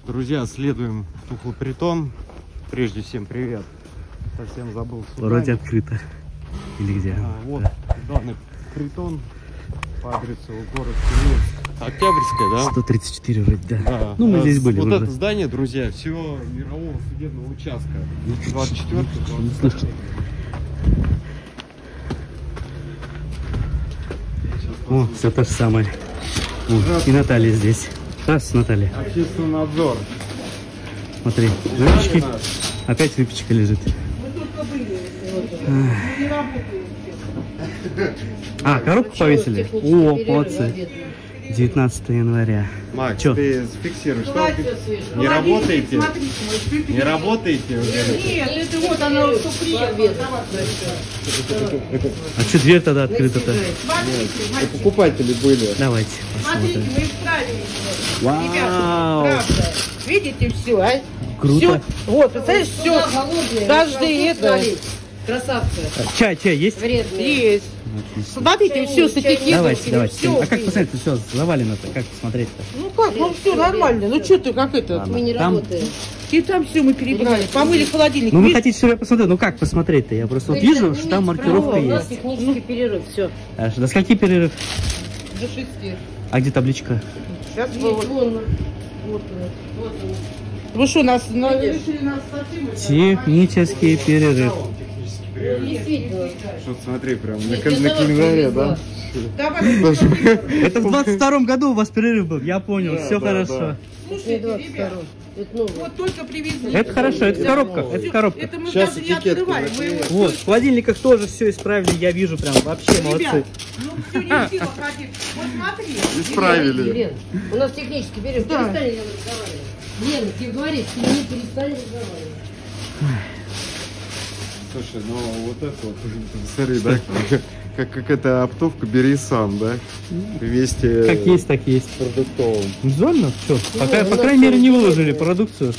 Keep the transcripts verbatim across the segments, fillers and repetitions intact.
Друзья, следуем в Тухлый притон. Прежде всем привет. Совсем забыл. Вроде открыто. Или где? А, вот да. Данный притон по адресу город Семеновск. Октябрьская, да? сто тридцать четыре вроде, да. Да. Ну, мы а, здесь были Вот уже. это здание, друзья, все мирового судебного участка. двадцать четвёртый, двадцать пятый. О, все то же самое. О, и Наталья здесь. Здравствуйте, Наталья. Общественный надзор. Смотри, выпечки. Опять выпечка лежит. А, коробку повесили? О, молодцы. девятнадцатого января. Макс, Чё? ты зафиксируй, что вы не работаете? Не работаете? Нет, это вот она что приехала. А что дверь тогда открыта-то? Смотрите, Покупатели были. Давайте смотрите, посмотрим. мы исправили. Вау! Ребята, правда. Видите, все, а? Круто. Всё, вот, представляешь, все. Каждый это. Красавцы. Чай, чай есть? Вредные. Есть. Смотрите, все с этикетками. Давайте, давайте. Всё. А как посмотреть? Все завалено-то. Как посмотреть-то? Ну как, ну все нормально. Ну что ты, как это? Мы не Там- работаем. И там все мы перебрали. Помыли холодильник. Ну вы Видишь? хотите, чтобы я посмотрел? Ну как посмотреть-то? Я просто вот вижу, что там маркировка У нас есть. технический перерыв. Все. А до скольки перерыв? До шести. А где табличка? Сейчас Есть, вы... вон, вот, вот, вот он. Вы что, нас на... решили нас совсем... Технический перерыв. Действительно. Что, смотри, прям на, Нет, кал- я на сама календаре, привезла. да? Давай. Это в двадцать втором году у вас перерыв был, я понял, Да, все да, хорошо. да. Слушайте, двадцать ребят, второй. Это новый. вот только привезли. Это хорошо, это в коробках, это в коробках. Это мы Сейчас даже не этикетку открываем. Мы его... Вот, в холодильниках тоже все исправили, я вижу, прям вообще молодцы. Ребят, ну все не в силах ходить. Вот смотри. Исправили. Лен, у нас технический перерыв. Да. Перестань разговаривать. Лена, тебе говорит, ты не перестань разговаривать. Слушай, ну вот это вот, смотри, да, как, как, как это оптовка, бери сам, да? Вести Как есть, так есть. продуктовым. Визуально, все. Пока, у по нас крайней мере, не тоже выложили есть. продукцию.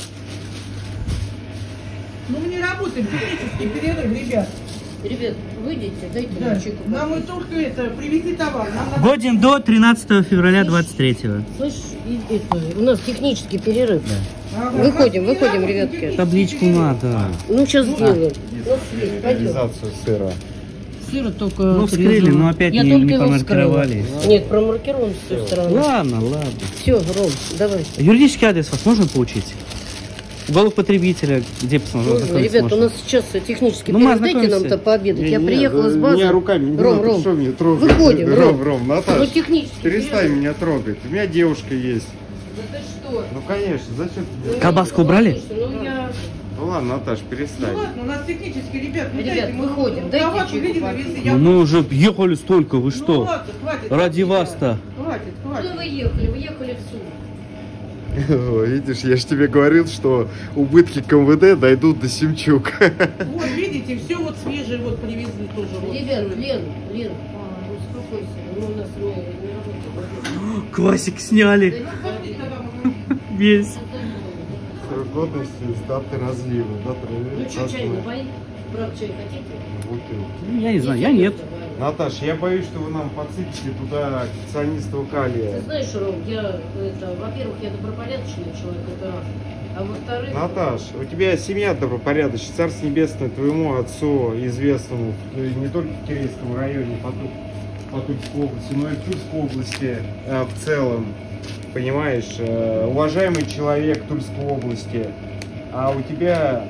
Ну мы не работаем, технический перерыв, ребят. Ребят, выйдите, дайте Да. нам чеку. Нам мы только это, привезли товар. Нам надо... Годен до тринадцатого февраля двадцать третьего. Слышь, и- это, у нас технический перерыв. Ага, Выходим, не выходим, работаем, ребятки. технический Табличку перерыв. надо. Ну, сейчас сделаем. Ну, свет, пойдем. Реализацию сыра. Сыра только... Ну, вскрыли, но опять Я не, только не его промаркировали. вскрыла. Нет, промаркирован с той стороны. Ладно, ладно. Все, Ром, давай. Юридический адрес вас можно получить? Уголок потребителя, где посмотреть? Можно. Ребята, у нас сейчас технический Ну, мы перерыв. Дайте нам-то ознакомимся. пообедать. Я Не, приехала да с базы. Меня руками не Ром, надо, Ром, что мне трогать? выходим, Ром, Ром. Ром, Ну, Наташа, технический перестань перерыв. меня трогать. У меня девушка есть. Да ты что? Ну, конечно, зачем ты мне- Колбаску убрали? Ну, я... Ну ладно, Наташ, перестань. Ну ладно, у нас технический, ребят. Ну, Ребят, дайте, мы выходим, дайте товар чеку увидели, попить. везли. Я- Ну, мы уже ехали столько, вы Ну что? ладно, хватит. Ради ребят. вас-то. Хватит, Куда хватит. вы ехали? Вы ехали в суд. Видишь, я же тебе говорил, что убытки ка вэ дэ дойдут до Семчук. Вот, видите, все вот свежее вот привезли тоже. Вот. Ребят, Лен, Лен, а, успокойся. Ну, у нас не, не работает. Квасик сняли. Пошли тогда, мы- Весь. Срок годности с даты разлива. Дата Ну что, чай разлива. напоить? Брат, чай хотите? Бутылки. Я не знаю, я нет. Наташ, я боюсь, что вы нам подсыпите туда цианистого Ты калия. знаешь, Ром, я, это, во-первых, я добропорядочный человек, это раз. А во-вторых... Наташ, у тебя семья добропорядочная, Царство Небесное твоему отцу, известному в- не только в Кирейском районе, по, Ту- по Тульской области, но и в Тульской области э, в целом. Понимаешь, э, уважаемый человек Тульской области, а у тебя...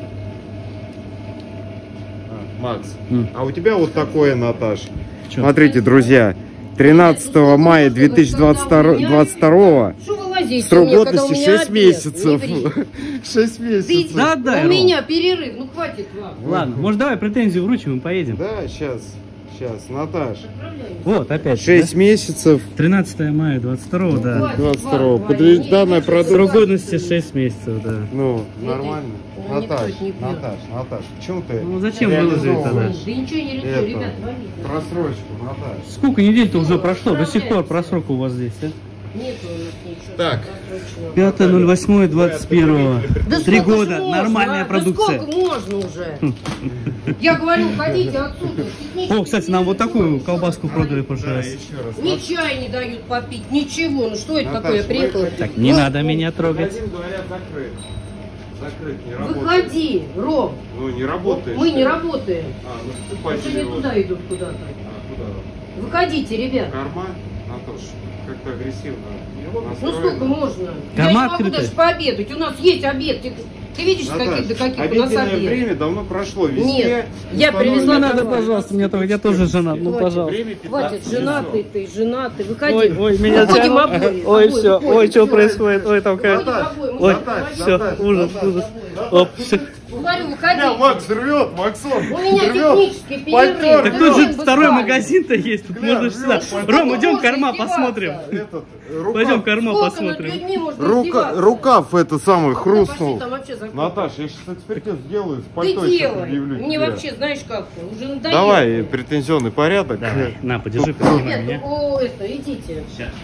А, Макс, М. а у тебя вот такое, Наташ. Чё? Смотрите, друзья, тринадцатого мая две тысячи двадцать второго Что вы лазите срок мне, когда у годности меня шесть обед? месяцев. Не ври. шесть месяцев. Да, да, У Ром. меня перерыв, ну хватит вам. Ладно, может давай претензию вручим и поедем. Да, сейчас, сейчас, Наташ. Отправляемся. Вот, опять. шесть месяцев тринадцатое мая двадцать второго, да. Хватит двадцать вам второго. говорить. Подожди, Нет, данная нет, продукция. Срок годности шесть месяцев, да. Ну, Это- нормально. ну, никто Наташ, это не пьет. Наташ, Наташ, почему ты Ну, зачем выложили тогда? реализовываешь Да ничего не решил, это, ребят, валите. просрочку, Наташ? Сколько недель-то уже прошло, до сих пор просрок у вас здесь, а? Нет у нас ничего. Так. просроченного. пятое ноль восьмое двадцать первого. Да Три сколько года. ж можно, Нормальная а? продукция. Да сколько можно уже? Я говорю, ходите отсюда. О, кстати, нам вот такую колбаску продали в прошлый Да, раз. еще раз. Ни чай не дают попить, ничего. Ну что это Наташ, такое? Я вы приехала. хотите- Так, не Ну, надо меня трогать. Магазин, говорят, закрыт. Закрыт, не работает. Выходи, Ром. Ну, не работает. Мы не работаем. А, ну, Уже покупатели не вот. туда идут куда-то. А, куда? Выходите, ребят. Корма? Наташ, как-то агрессивно Ну настроена. сколько можно? Корма Я не могу открыты. даже пообедать. У нас есть обед. Ты, ты видишь, Наташ, каких до каких у нас обеденное обед? время давно прошло. Везде Нет, я установлено привезла Не на надо, Давай. пожалуйста, меня трогать. Я тоже женат. Ну, Хватит. пожалуйста. Время пятнадцать Хватит, женатый ты, женатый. Выходи. Ой, ой, меня Выходим тянут. обои. Ой, обои, все, выходим, ой, что всё. происходит? Ой, там как. Выходим обои, мы Ой, с тобой все, обои. ужас, Обои, ужас. обои. Оп, все. Говорю, Меня выходи. Макс рвет, Максон. У меня рвет. технический Потер. перерыв. Так Да тут же блин, второй быстрее. магазин-то есть. Тут Гля, можно сюда. рвёт, Ром, потер. идем Можно корма издеваться. посмотрим. Этот, рукав, Пойдем корма Сколько над посмотрим. людьми можно рука, издеваться? рукав это самый Пошли, хрустнул. там вообще закрыто. Наташ, я сейчас экспертизу сделаю, с Ты пальто еще делай. предъявлю Мне тебе. вообще, знаешь как, уже надоело. Давай, претензионный порядок. Давай, на, подержи, Тут- поднимай Ребят, меня. о, это, идите.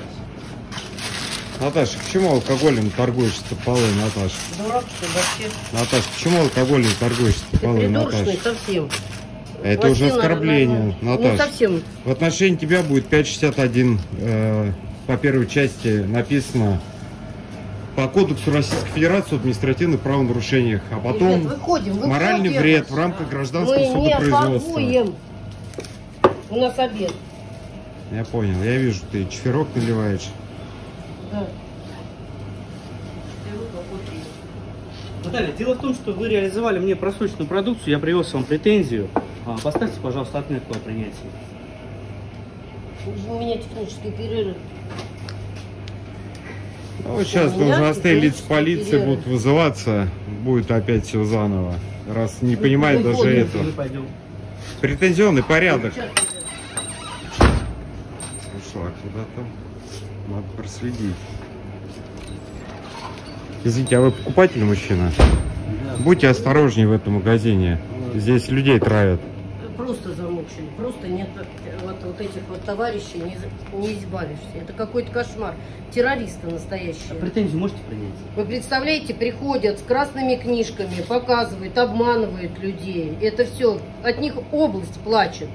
Наташа, почему алкоголем торгуешь с полой, Наташа? Дурак, что вообще. Наташа, почему алкоголем торгуешь с Ты полой, придурочный Наташа? совсем. Это уже Вообще, оскорбление, наверное, ну, Наташа. Не совсем. В отношении тебя будет пять шестьдесят один. Э, по первой части написано по Кодексу Российской Федерации об административных правонарушениях. А потом Ребят, выходим, выходим. моральный вред в рамках гражданского Мы не судопроизводства. торгуем. У нас обед. Я понял, я вижу, ты чефирок наливаешь. Да. Наталья, дело в том, что вы реализовали мне просроченную продукцию, я привез вам претензию. А, Поставьте, пожалуйста, отметку о принятии. У меня технический перерыв. А вот сейчас У меня должностные лица технический полиции перерыв. будут вызываться, будет опять все заново, раз не понимают мы даже ходим. это. Мы пойдем. Претензионный порядок. Сейчас, ребят. Ушла куда-то. Надо проследить. Извините, а вы покупатель, мужчина? Будьте осторожнее в этом магазине. Здесь людей травят. Просто замучили. Просто нет вот, вот этих вот товарищей, не, за- не избавишься. Это какой-то кошмар. Террористы настоящие. Претензию можете принять? Вы представляете, приходят с красными книжками, показывают, обманывают людей. Это все, от них область плачет.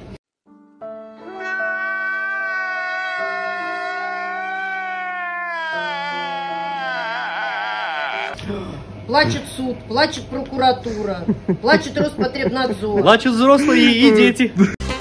Плачет суд, плачет прокуратура, плачет Роспотребнадзор. Плачут взрослые и дети.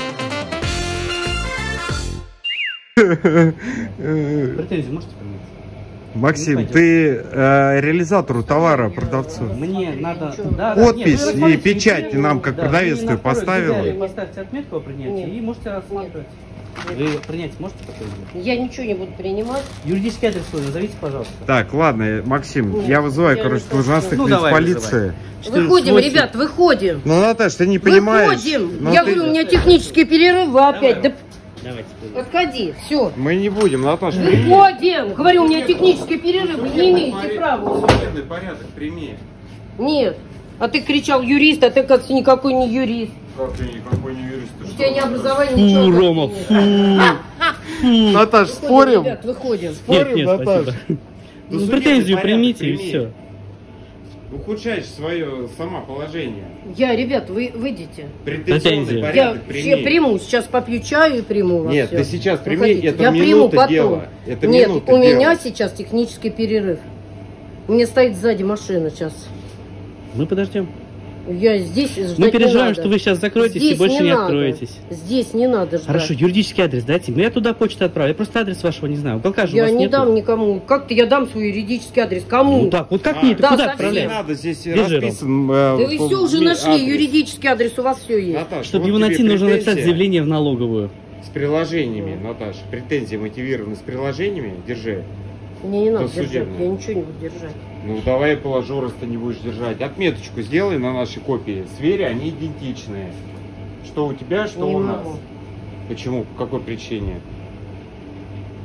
Претензию можете принять? Максим, ты э, реализатору товара, продавцу. Мне надо... Ничего. Да, Подпись нет, вы и рассмотрите печать материалы, нам, как да, продавец, вы ты на второй поставила? детали Поставьте отметку о принятии Нет. и можете рассматривать. Вы принять можете такое дело? Я ничего не буду принимать. Юридический адрес свой назовите, пожалуйста. Так, ладно, Максим, Нет, я вызываю, я короче, не должностных Ну, лиц давай, полиции. Выходим, восемь. ребят, выходим. Ну, Наташ, ты не понимаешь. Выходим. но Я ты- говорю, у меня технический перерыв, вы опять. Да Давайте. отходи, все. Мы не будем, Наташа. Выходим. Говорю, у меня технический перерыв, вы не имеете права. Судебный порядок прими. Нет. А ты кричал юрист, а ты, как никакой не юрист. Как ты никакой не юрист? ты У что? тебя не образование, ничего. Фу, нет. Рома, фу. Наташ, Выходим, спорим? ребят, выходим. Нет, Спорим, нет, Наташ? спасибо. Ну, Ну, судебный претензию порядок примите и прими. все. Ухудшаешь свое сама положение. Я, ребят, вы выйдите. Претензионный Претензия. Я порядок все прими. приму. Сейчас попью чаю и приму вас. Нет, всё. ты сейчас прими, Выходите. это Я приму минута потом. дела. Это Нет, минута у меня дела. сейчас технический перерыв. У меня стоит сзади машина сейчас. Мы подождем. Я здесь ждать Мы не переживаем, надо. что вы сейчас закроетесь Здесь и больше не, надо. откроетесь. Здесь не надо ждать. Хорошо, юридический адрес дайте. Ну, я туда почту отправлю. Я просто адрес вашего не знаю. Уголка же у Я вас не нету. дам никому. Как-то я дам свой юридический адрес. Кому? Ну так, вот как А, мне это да, куда совсем. Не отправлять? надо, здесь Где же расписан. э, Да вы по- все уже ми- нашли. адрес. Юридический адрес у вас все есть. Наташ, Чтобы вот его тебе найти, нужно написать претензия заявление в налоговую. с приложениями, Наташа. Претензии мотивированы с приложениями. Держи. Мне не надо Досудебно. держать. Я ничего не буду держать. Ну давай я положу, раз ты не будешь держать. Отметочку сделай на нашей копии. Сверь, они идентичные. Что у тебя, что Не у нас. могу. Почему? По какой причине?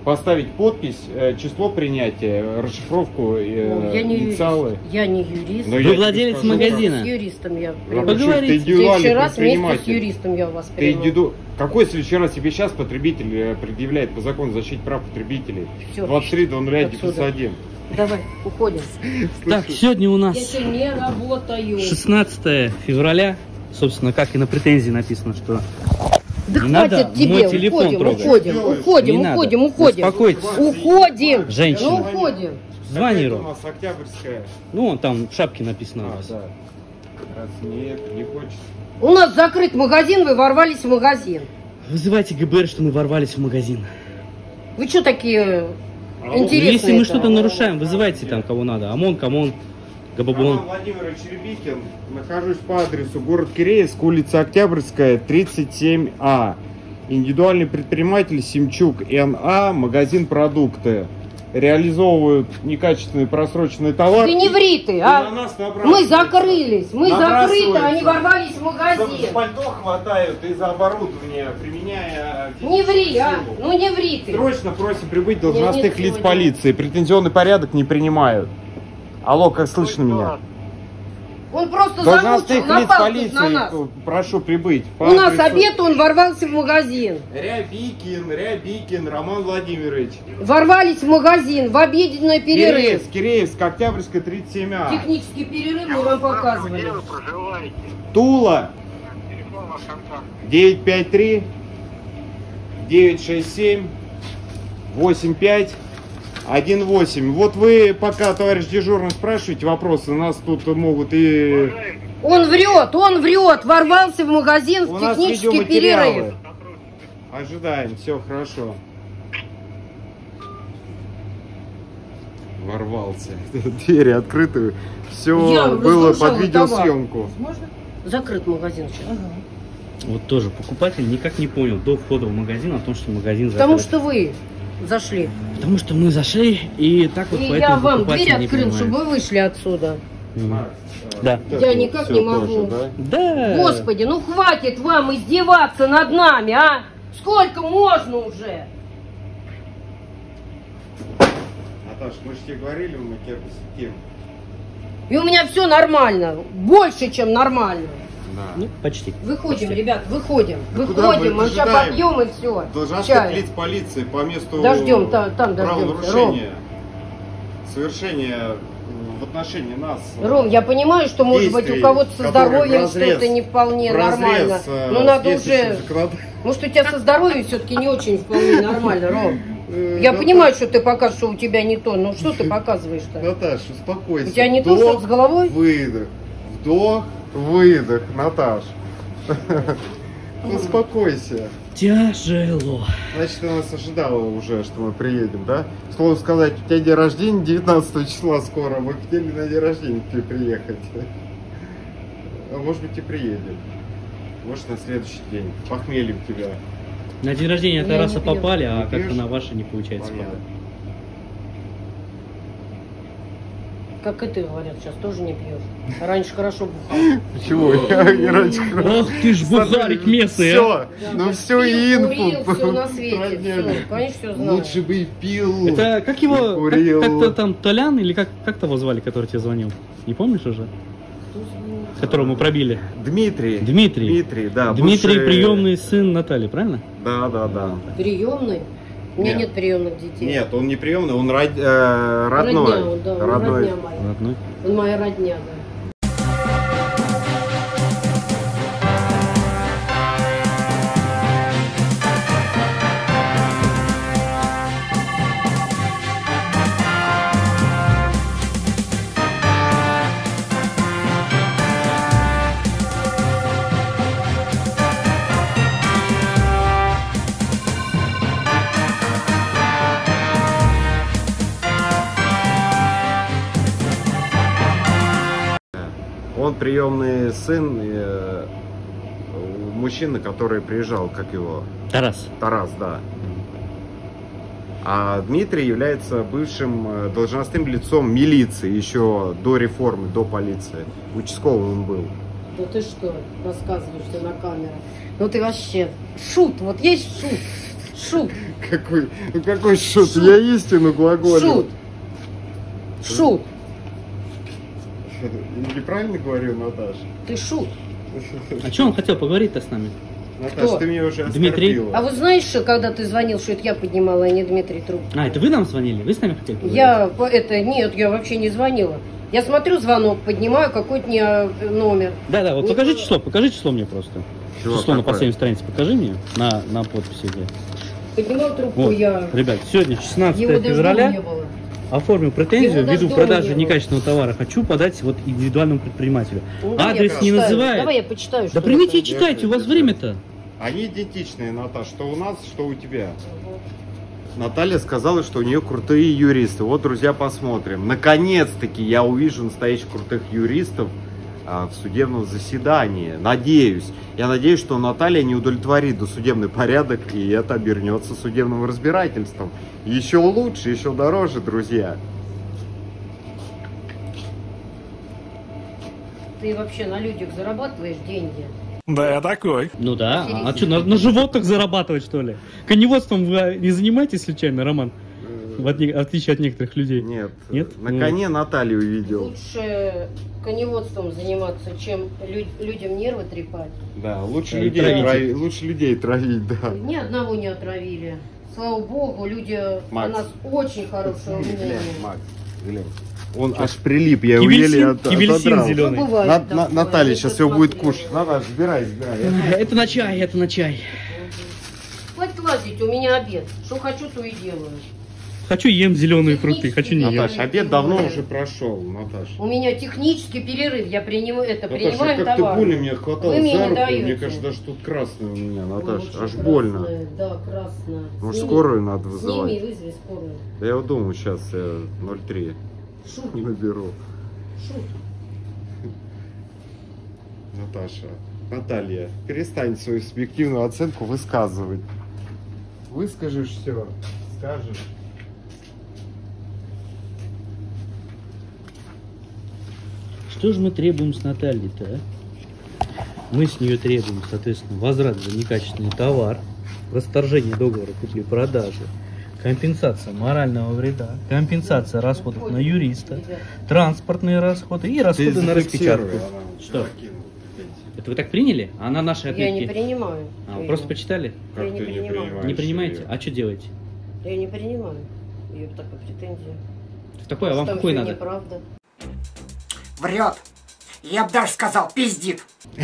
поставить подпись, э, число принятия, расшифровку, э, Ну, я не инициалы. юрист. Я не юрист. Но Вы я тебе владелец скажу, магазина. С юристом я как- приму. Потому что Поговорите. ты В следующий индивидуальный раз вместе с предприниматель. юристом я вас Ты приму. индивиду- Какой в следующий раз тебе сейчас потребитель э, предъявляет по закону защиты прав потребителей? Всё. двадцать три ноль ноль Отсюда. один. Давай, уходим. Так, сегодня у Я нас сегодня не работаю. шестнадцатое февраля. Собственно, как и на претензии написано, что Да не хватит надо тебе, мой телефон уходим, трогать. уходим, Не уходим, надо. уходим, уходим. Успокойтесь. Уходим. Женщина. Ну, уходим. Звони, Какая-то Ром. у нас Октябрьская. Ну, вон там в шапке написано у А, вас. да. Раз нет, не хочется. У нас закрыт магазин, вы ворвались в магазин. Вызывайте ГБР, что мы ворвались в магазин. Вы что такие Алло. интересные? Если мы что-то нарушаем, вызывайте там кого надо. ОМОН, КОМОН, Габабон. Роман Владимирович Рябикин. Нахожусь по адресу город Киреевск, улица Октябрьская, тридцать семь А. Индивидуальный предприниматель Семчук Н А, магазин продукты. Реализовывают некачественный просроченный товар. Ты не ври ты, И на а? нас Мы набрасываются. закрылись, мы закрыты, Набрасываются. они ворвались в За магазин. пальто хватают и за оборудование, применяя... Не ври, а? силу. Ну не ври ты. Срочно просим прибыть должностных Нет, нет, лиц сегодня. полиции. Претензионный порядок не принимают. Алло, как слышно меня? Он просто Должностных замучил, лиц напал тут на нас. полиции, прошу прибыть. По У нас адресу обед, он ворвался в магазин. Рябикин, Рябикин, Роман Владимирович. Ворвались в магазин в обеденный перерыв. Киреевск, Киреевск, Октябрьская, тридцать семь А. Технический перерыв мы вам показывали. Где вы проживаете? Тула, Телефон ваш контакт. девять пять три девять шесть семь восемь пять один восемь. Вот вы пока, товарищ дежурный, спрашиваете вопросы, нас тут могут и... Он врет, он врет, ворвался в магазин У в нас технический видеоматериалы. перерыв. Ожидаем, все хорошо. Ворвался. Двери открыты. Все Я было разрушала под видеосъемку. Закрыт магазин сейчас. Вот тоже покупатель никак не понял до входа в магазин о том, что магазин закрыт. Потому что вы зашли. Потому что мы зашли и так вот И поэтому я вам покупатель дверь не открыл, понимает. чтобы вы вышли отсюда. Мгм. Да. Вот Я это никак всё не могу. тоже, да? Да. Господи, ну хватит вам издеваться над нами, а? Сколько можно уже? Наташ, мы же тебе говорили, мы тебе посетим. И у меня все нормально. Больше, чем нормально. Да. Ну, почти. Выходим, ребят, выходим. Да куда мы? Выходим, мы сейчас Дожидаем. попьем и все. Должностных лиц полиции по месту Дождем, та- там дождемся. правонарушения, совершения в отношении нас. Ром, я понимаю, что может быть у действий, кого-то со которые здоровьем вразрез- что-то не вполне вразрез, нормально. э, Но с надо действующим уже... законодательством. Может, у тебя со здоровьем все-таки не очень вполне нормально, Ром. Э, Я Наташ, понимаю, что ты покажешь, что у тебя не то. Ну что ты показываешь-то? Наташ, успокойся. У тебя не то, Вдох, что с головой? Выдох. Вдох, выдох, Наташ. Успокойся. Тяжело. Значит, ты нас ожидала уже, что мы приедем, да? Слово сказать, у тебя день рождения девятнадцатого числа скоро. Мы хотели на день рождения к тебе приехать. А может быть и приедем. Может на следующий день. Похмельем тебя. На день рождения Я Тараса не пью. попали, а Не как-то пьешь? на ваше не получается. Понятно. Как и ты, говорят, сейчас тоже не пьешь. Раньше хорошо бухал. Почему? Я и раньше Ох ты ж бухарик местный, а! Все, ну все и Курил, инфу. все на свете. подняли. Всё, конечно, все знаю. Лучше бы и пил. Это как его, и курил. как, как-то там Толян или как, как того звали, который тебе звонил? Не помнишь уже? Которого мы пробили. Дмитрий. Дмитрий. Дмитрий, да. Дмитрий бывший- приемный сын Натальи, правильно? Да, да, да. Приемный? У меня Нет. нет приемных детей. Нет, он не приемный, он род- э, родной. Родня, он, да, он родной. родня моя. Родной. Он моя родня, да. Он приемный сын э, мужчины, который приезжал, как его, Тарас. Тарас, да. А Дмитрий является бывшим э, должностным лицом милиции еще до реформы, до полиции. Участковый он был. Да ты что, рассказываешь ты на камеру? Ну ты вообще шут, вот есть шут. Шут. Какой, ну какой шут? Шут. Я истину глаголю. Шут. Шут. Неправильно говорю, Наташа? Ты шут. А что он хотел поговорить-то с нами? Наташа, Кто? ты мне уже Дмитрий? оскорбила. А вот знаешь, что, когда ты звонил, что это я поднимала, а не Дмитрий трубку? А, это вы нам звонили? Вы с нами хотели поговорить? Я, по- это, нет, я вообще не звонила. Я смотрю звонок, поднимаю какой-то не а, номер. Да, да, вот Не покажи было. число, покажи число мне просто. Чего, число на какое? последней странице покажи мне, на, на подписи. где. Поднимаю трубку Вот, я. ребят, сегодня Его шестнадцатое даже дома не февраля. было. Оформил претензию Его даже ввиду дома продажи не было. некачественного товара. Хочу подать вот индивидуальному предпринимателю. Ну, давай Адрес я не почитаю. называет. Давай я почитаю, Да что примите и это. читайте, у вас время-то. Они идентичные, Наташа, что у нас, что у тебя. Наталья сказала, что у нее крутые юристы. Вот, друзья, посмотрим. Наконец-таки я увижу настоящих крутых юристов а, в судебном заседании. Надеюсь. Я надеюсь, что Наталья не удовлетворит досудебный порядок, и это обернется судебным разбирательством. Еще лучше, еще дороже, друзья. Ты вообще на людях зарабатываешь деньги? Да, я такой. Ну да, а, а что, на, на животных зарабатывать, что ли? Коневодством вы не занимаетесь случайно, Роман? В отне- отличие от некоторых людей. Нет. Нет? На Ну. коне Наталью видел. Лучше коневодством заниматься, чем лю- людям нервы трепать. Да, лучше Да, и людей, травить трави- лучше людей травить, да. Ни одного не отравили. Слава богу, люди Макс. о нас очень хорошего мнения. Глянь, Макс, глянь. Он аж прилип, я у Кивельсин- Ели от- кивельсин отодрал. зеленый. Ну, бывает На- такое. на- Наталья Я сейчас его будет посмотрела. кушать. Надо, забирай, забирай. Это на чай, это на чай. Хватит лазить, у меня обед. Что хочу, то и делаю. Хочу ем зеленые фрукты, хочу не ем. Наташа, обед давно уже прошел, Наташа. У меня технический перерыв, я принимаю это, Наташа, принимаем как ты товар. больно меня хватал Вы мне за не руку, даете. мне кажется, даже тут красное у меня, Ой, Наташа, очень аж красная, больно. Да, красная. Может, Сними- скорую надо Сними и вызывать? вызови скорую. Да я вот думаю, сейчас я ноль три Шут, наберу. шут. Наташа, Наталья, перестань свою субъективную оценку высказывать. Выскажешь все, скажешь. Что же мы требуем с Натальей-то, а? Мы с нее требуем, соответственно, возврат за некачественный товар, расторжение договора купли-продажи, компенсация морального вреда, компенсация расходов на юриста, транспортные расходы и расходы на распечатку. Что? Это вы так приняли? А она наши Я не отметки? принимаю. А, вы просто почитали? Я Как не ты не принимаю. принимаешь Не принимаете? её? А что делаете? Я не принимаю ее такой претензии. Такое, а вам Там какой всё надо? неправда. Врет. Я бы даже сказал, пиздит.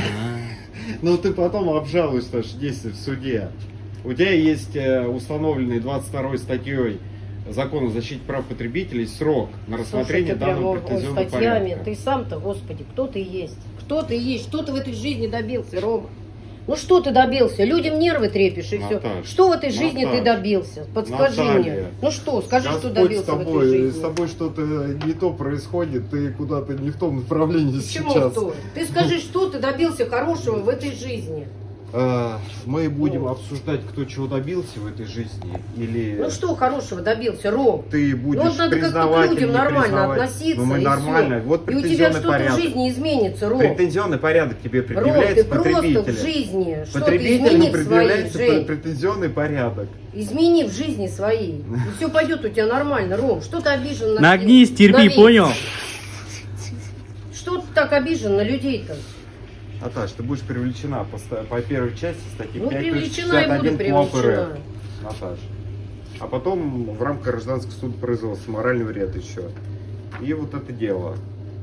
Ну ты потом обжалуешь наши действия в суде. У тебя есть э, установленный двадцать второй статьей Закона о защите прав потребителей срок на рассмотрение Слушай, ты прямо данного ой, претензионного статьями. порядка. Ты сам-то, господи, кто ты есть? Кто ты есть? Что ты в этой жизни добился, Рома? Ну что ты добился? Людям нервы трепишь и все. Наташ, Что в этой жизни Наташ, ты добился? Подскажи Наталья, мне. Ну что, скажи, что Господь добился с в этой тобой, с жизни. тобой что-то не то происходит, ты куда-то не в том направлении Почему сейчас. что? Ты скажи, что ты добился хорошего в этой жизни. А, мы будем Ну. обсуждать, кто чего добился в этой жизни, или Ну что хорошего добился, Ром? ты будешь Ну вот надо как-то признавать к людям или не нормально признавать. относиться. Ну мы и нормально, всё. вот И у тебя претензионный что-то в порядок. жизни изменится, Ром. Претензионный порядок тебе Ром, предъявляется ты просто в потребителем. жизни что-то Потребителям измени в своей, предъявляется Жень. претензионный порядок. Измени в жизни своей. И все пойдет у тебя нормально, Ром. Что ты обижен на Нагнись, терпи, на понял? Что ты так обижен на людей-то? Наташ, ты будешь привлечена по, ста- по первой части статьи Ну, пять привлечена и буду КОАП привлечена. РФ. Наташ. А потом в рамках гражданского суда производства моральный вред еще. И вот это дело.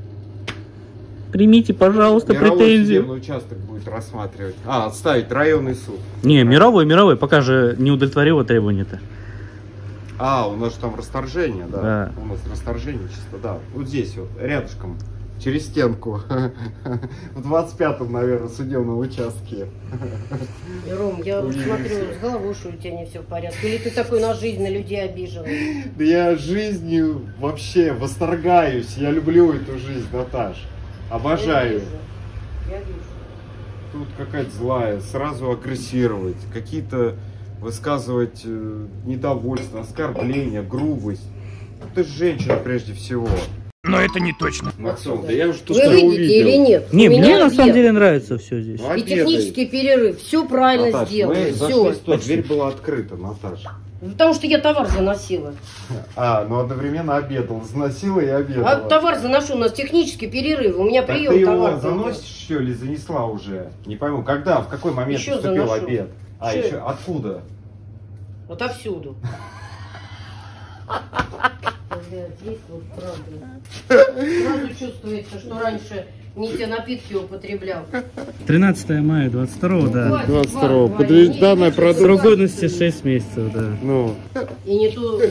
Примите, пожалуйста, Мировой претензию. судебный участок будет рассматривать. А, отставить районный суд. Не, мировой, мировой, пока же не удовлетворило требования-то. А, у нас же там расторжение, да. Да. У нас расторжение чисто, да. Вот здесь вот, рядышком, через стенку. В двадцать пятом, наверное, судебном участке. Ром, я Увидимся. смотрю, с головой, что у тебя не все в порядке. Или ты такой на жизнь, на людей обиженный? Да я жизнью вообще восторгаюсь. Я люблю эту жизнь, Наташ. Я Обожаю. вижу. Я вижу. Тут какая-то злая, сразу агрессировать, какие-то высказывать э, недовольство, оскорбления, грубость. Ты же женщина прежде всего. но это не точно. Максим, да я уже тут Вы что выйдете увидел. или нет? Не, У мне меня на обед. самом деле нравится все здесь. Ну, И обедай. технический перерыв. Все правильно Наташ, сделано. мы Все. зашли, стой, дверь была открыта, Наташа. Потому что я товар заносила. А, ну одновременно обедал, заносила и обедала. А товар заношу, у нас технический перерыв. У меня Так прием ты его товара. заносишь, что ли, занесла уже? Не пойму, когда, в какой момент Еще наступил заношу. обед? А, Что еще это? откуда? Отовсюду. Блядь, есть вот правда. Сразу чувствуется, что раньше не те напитки употреблял. тринадцатое мая двадцать второго, да. Хватит двадцать вам второго. говорить. Подвиж- Не, данная не продукция. Срок хватит. годности шесть месяцев, да. Ну, И не то.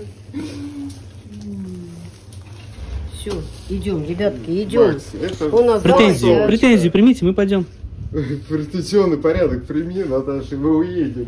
Все, идем, ребятки, идем. Макс, это У нас Претензию, давайте, претензию примите, мы пойдем. претензионный порядок прими, Наташа, и мы уедем.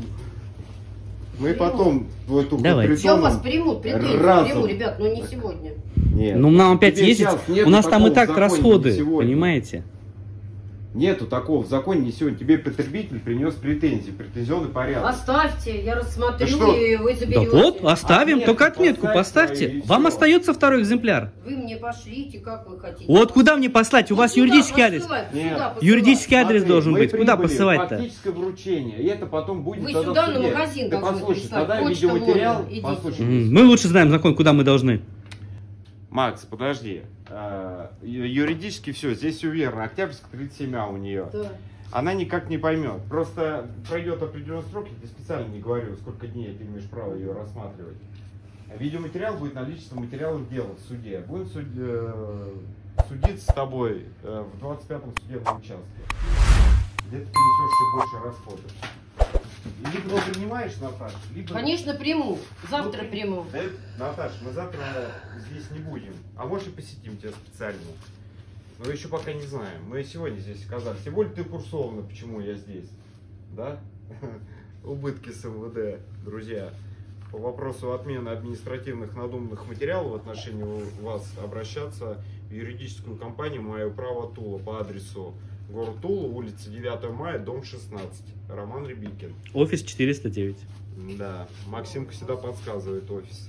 Мы потом в эту Давай. Все, вас притоном- примут, претензию разом. приму, ребят, но не сегодня. Нет. Ну, нам опять Тебе ездить, сейчас нету у нас там и такого так в законе расходы, не сегодня. понимаете? Нету такого в законе не сегодня. Тебе потребитель принес претензии, претензионный порядок. Оставьте, я рассмотрю, Да что? и вы Да заберете. вот, оставим, Отметку только отметку поставь поставьте. свою, и Вам всё. остается второй экземпляр. Вы мне пошлите, как вы хотите. Вот куда мне послать? У Ну, вас сюда юридический адрес. посылать, Нет. сюда посылать. Юридический адрес Смотри, должен мы быть. Куда прибыли, посылать-то? Фактическое вручение. И это потом будет Вы тогда сюда в на суде. магазин Ты должны послушай, прислать. тогда Почта видеоматериал. вон, идите. Послушай. М, Мы лучше знаем закон, куда мы должны. Макс, подожди. А, ю- юридически все, здесь все верно. Октябрьская тридцать семь А у нее. Да. Она никак не поймет. Просто пройдет определенный срок, я тебе специально не говорю, сколько дней ты имеешь право ее рассматривать. Видеоматериал будет наличием материалов дела в суде. Будет суд- э, судиться с тобой э, в двадцать пятом судебном участке. Где ты принесешь еще больше расходов. И либо ты принимаешь, Наташа, либо... Конечно, приму. Завтра Ну, приму. Да, Наташа, мы завтра здесь не будем. А может и посетим тебя специально. Но еще пока не знаем. Мы сегодня здесь оказались. Тем более ты курсована, почему я здесь. Да? Убытки с эм вэ дэ, друзья. По вопросу отмены административных надуманных материалов в отношении вас обращаться в юридическую компанию «Мое право Тула» по адресу город Тула, улица девятого мая, дом шестнадцать. Роман Рябикин. Офис четыреста девять. Да, Максимка всегда подсказывает офис.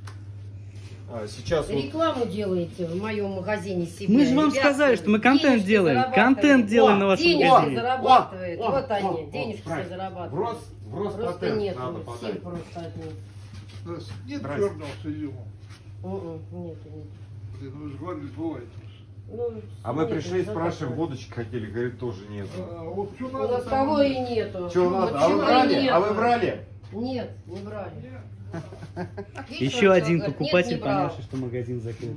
А, сейчас вот... Рекламу делаете в моем магазине себе. Мы же вам Ребятки, сказали, что мы контент денежки делаем. зарабатываем. Контент делаем О, на вашем денежки магазине. зарабатывает. О, о, Вот о, они, о, денежки все правильно. В зарабатывают. Рос, в Просто Роспатент нет, надо все подать. просто от них. Нет Здрасте. черного с изюмом. М-м, Нет, нет. Блин, вы же говорили, бывает. Ну, А мы нет, пришли и не спрашиваем, закатывай. водочки хотели, говорит, тоже нет. А, вот что У надо, нас там того и- и нету. Что Вот надо? А вы чего и брали? нету. А вы брали? Нет, не брали. Видите, Еще он один говорит, покупатель, нет, не брал. понявший, что магазин закрыт.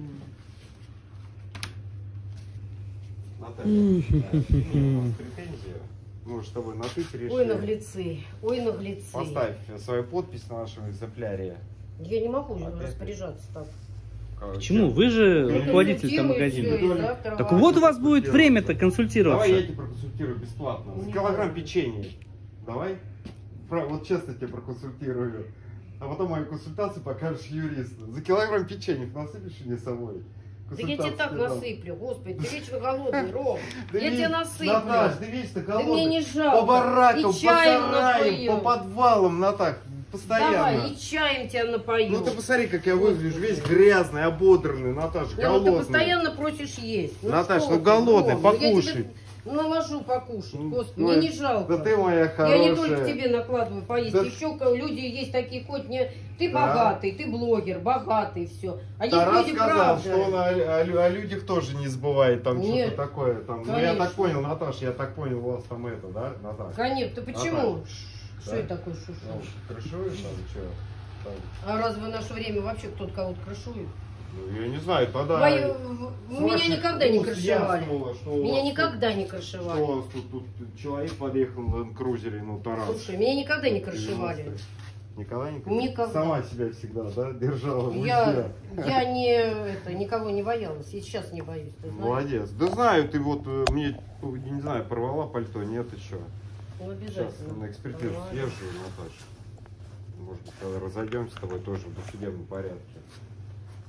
Наталья, да, у вас претензии? Мы с тобой на ты перешли. Ой, наглецы, ой, наглецы. Поставь свою подпись на нашем экземпляре. Я не могу Опять? распоряжаться так. Почему? Вы же руководитель там Проконсультирую, магазина. всё, и завтра Так вам. вот у вас будет время-то Давай я консультироваться. тебе проконсультирую бесплатно. За Не килограмм надо. печенья. Давай? Про- Вот честно тебя проконсультирую. А потом мою консультацию покажешь юристу. За килограмм печенья насыпешь мне с собой? Да я тебе так Консультацию дам. насыплю, господи, ты вечно голодный, Ром. Да Я ведь, тебе насыплю. Наташ, ты вечно Да голодный. мне не жалко. По баракам, И по чаем сараям, напою. по подвалам, Наташ, постоянно. Давай, и чаем тебя напою. Ну ты посмотри, как я выгляжу, весь грязный, ободранный, Наташа, Да, вот голодный. ты постоянно просишь есть. Ну, Наташ, что ну ты, голодный, Ром, ну я покушай. тебе наложу покушать, Ну, господи, ну, мне не жалко. Да ты моя Я хорошая. не только тебе накладываю поесть, Да- еще ка- люди есть такие, хоть не... Ты Да. богатый, ты блогер, богатый, все. А есть Тарас люди сказал, правда. что он о, о лю- о людях тоже не забывает там Нет, что-то такое. Там. Ну я конечно. так понял, Наташ, я так понял, у вас там это, да, Наташа? Конечно, ты почему? Наташ, Что да? это такое шушу? Ну, крышуешь там, что? Там, А разве в наше время вообще кто-то кого-то крышует? ну, я не знаю, тогда... Мои- в- с меня ваших никогда не уст крышевали. ясного, что у Меня вас никогда не тут- крышевали. Что у вас тут, тут человек подъехал на ленд-крузере, ну, Тарас. Слушай, меня никогда не крышевали. девяностые. Никогда не Никогда. Сама себя всегда, да, держала в Я, узде. я не, это, никого не боялась, и сейчас не боюсь, ты знаешь. Молодец. Да знаю, ты вот э, мне, ну, я не знаю, порвала пальто, нет еще. Ну, Сейчас обязательно. на экспертизу Порвала. съезжу, Наташа. Может быть, когда разойдемся с тобой тоже в досудебном порядке.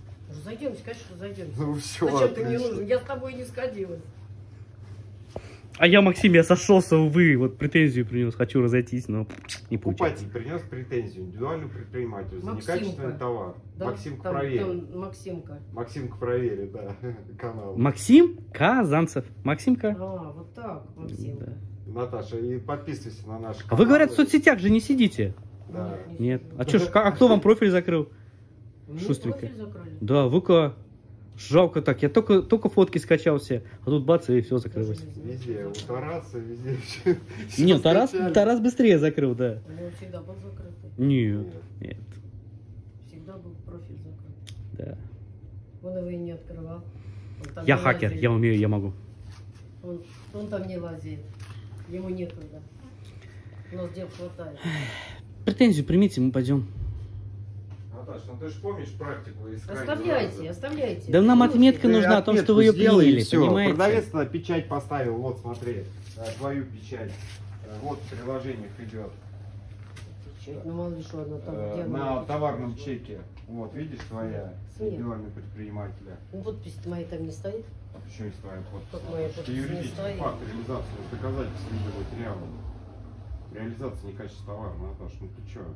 Разойдемся, конечно, разойдемся. Ну все, Зачем ты мне отлично. нужен? Я с тобой не сходилась. А я, Максим, я сошелся, увы, вот претензию принес, хочу разойтись, но не получается. Покупатель принес претензию индивидуальному предпринимателю за Максимка. некачественный товар. Да, Максимка там- проверит. там Максимка. Максимка проверит, да, канал. Максим Казанцев. Максимка? А, вот так, Максимка. Да. Наташа, и подписывайся на наш А канал. вы, говорят, в соцсетях же не сидите? Да. Нет. А, чё, ж- а кто вам профиль закрыл? Мне Шустренько. профиль закрыли. Да, ВК. Жалко так. Я только, только фотки скачал все, а тут бац, и все закрылось. Даже не знаю. Везде, у Тараса, везде. всё- всё Нет, Тарас, скачали. Тарас быстрее закрыл, да. У него всегда был закрытый. Нет, нет, Всегда был профиль закрыт. да. Он его и не открывал. Он там Я не хакер, лазит. я умею, я могу. Он, он там не лазит. Ему некогда. У нас дел хватает. Претензию примите, мы пойдем. Наташа, ну ты же помнишь практику из крайнего Оставляйте, раза? оставляйте. Да нам отметка Ты нужна о том, что вы ее отметку сделай, и приняли, всё. понимаете? Продавец тогда печать поставил, вот смотри, э, твою печать. Э, Вот в приложениях идет. Чуть, ну мало ли что она там. Э, где она На написана. товарном чеке. Вот, видишь, твоя Смело. индивидуального предпринимателя. Ну подпись моей там не стоит. Почему не твоя подпись? Как моя Что подпись не юридический стоит? факт реализации доказательств видеоматериала. Реализация некачественного товара, Наташа, ну ты чё?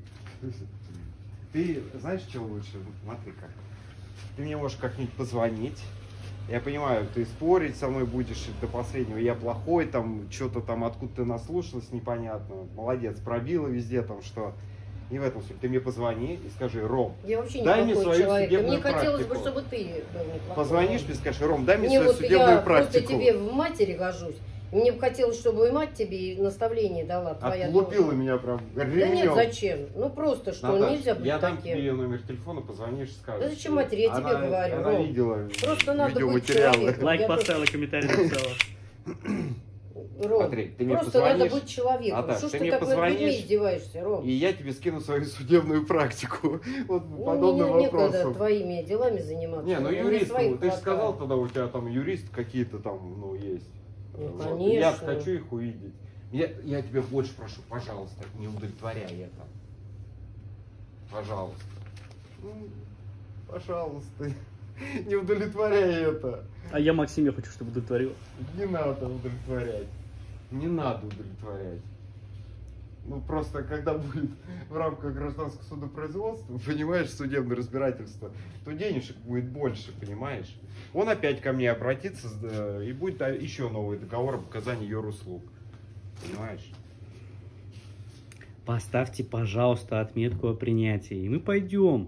Ты знаешь, что лучше? Смотри как. Ты мне можешь как-нибудь позвонить. Я понимаю, ты спорить со мной будешь до последнего. Я плохой, там, что-то там, откуда ты наслушалась, непонятно. Молодец, пробила везде там, что... Не в этом суть. Ты мне позвони и скажи: Ром, Я вообще дай неплохой мне свою человек. судебную Мне хотелось бы, практику. чтобы ты был неплохой. Позвонишь мне, скажешь: Ром, дай мне Мне свою вот судебную я практику. просто тебе в матери гожусь. Мне бы хотелось, чтобы и мать тебе наставление дала. Твоя Отлупила дочь. меня прям Да ремнем. нет, зачем? Ну просто что, Наташ, нельзя быть я дам таким. тебе ее номер телефона, позвонишь, скажешь. Да зачем матери, я тебе Она- говорю, Она Ром. видела Просто надо быть видеоматериалы. человеком. Лайк Я поставила, комментарий написала. Ром, Смотри, ты мне просто надо позвонишь. быть человеком. Наташ, что ж ты ты мне так над людьми позвонишь, издеваешься, Ром? И я тебе скину свою судебную практику. Вот по Ну, подобным мне некогда вопросам. твоими делами заниматься. Не, ну У меня юрист, своих ну, ты же хватает. сказал тогда, у тебя там юрист какие-то там, ну, есть. Ну, Вот. конечно. Я хочу их увидеть. Я, я тебя больше прошу, пожалуйста, не удовлетворяй это. Пожалуйста. Ну, пожалуйста. Не удовлетворяй это. А я, Максим, я хочу, чтобы удовлетворил. Не надо удовлетворять. Не надо удовлетворять. Ну просто когда будет в рамках гражданского судопроизводства, понимаешь, судебное разбирательство, то денежек будет больше, понимаешь? Он опять ко мне обратится э, и будет а, еще новый договор об оказании юруслуг. Понимаешь? Поставьте, пожалуйста, отметку о принятии, и мы пойдем.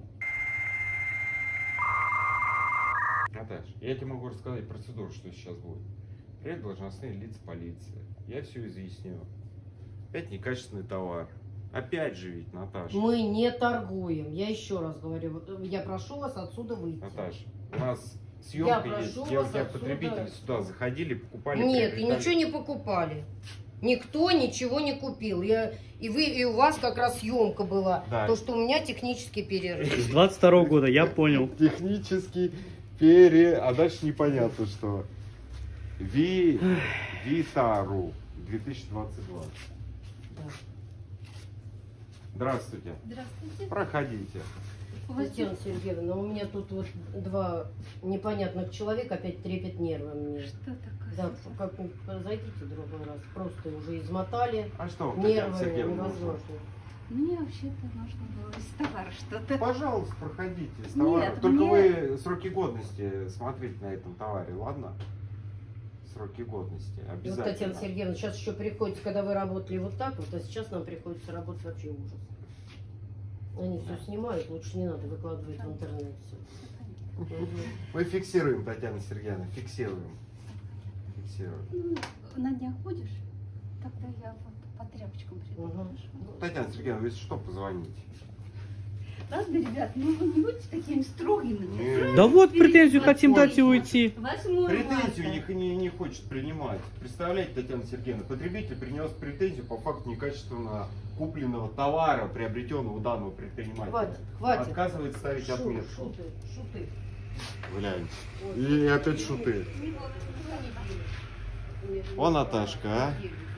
Наташ, я тебе могу рассказать процедуру, что сейчас будет. Приедут должностные лица полиции. Я все изъясню. Опять некачественный товар. Опять же ведь, Наташа. Мы не торгуем. Я еще раз говорю, я прошу вас отсюда выйти. Наташа, у нас Я съемка прошу есть, где у вас тебя отсюда. потребители сюда заходили, покупали. Нет, и приобретали. ничего не покупали. Никто ничего не купил. Я, и вы, и у вас как раз съемка была. Да. То, что у меня технический перерыв. С двадцать второго года, я понял. Технический пере... А дальше непонятно что. Ви... Витару две тысячи двадцать два. Да. Здравствуйте. Здравствуйте. Проходите. Татьяна Сергеевна, у меня тут вот два непонятных человека опять трепет нервы мне. Что такое? Да, как зайдите в другой раз. Просто уже измотали. А что, вам, Татьяна Нервы Сергеевна, нужно? невозможно. Мне вообще-то нужно было из товара что-то. Пожалуйста, проходите. С Нет, товаром. Только мне- вы сроки годности смотрите на этом товаре, ладно? Сроки годности. И вот, Обязательно. Татьяна Сергеевна, сейчас еще приходится, когда вы работали вот так вот, а сейчас нам приходится работать вообще ужас. Они все снимают, лучше не надо выкладывать в интернет все. Мы фиксируем, Татьяна Сергеевна, фиксируем. Фиксируем. Ну, на днях будешь? Тогда я вот по тряпочкам приду. Угу. хорошо? Татьяна Сергеевна, если что, позвоните. Ладно, ребят, ну вы не будете такими строгими. Нет. Да вот, претензию хотим дать и уйти. Восьмое Претензию марта. не, не, не хочет принимать. Представляете, Татьяна Сергеевна, потребитель принес претензию по факту некачественно купленного товара, приобретенного у данного предпринимателя. Хватит, хватит. Отказывается ставить Шу- отметку. Шуты, шуты. Гляньте. И опять шуты. О, Наташка, а?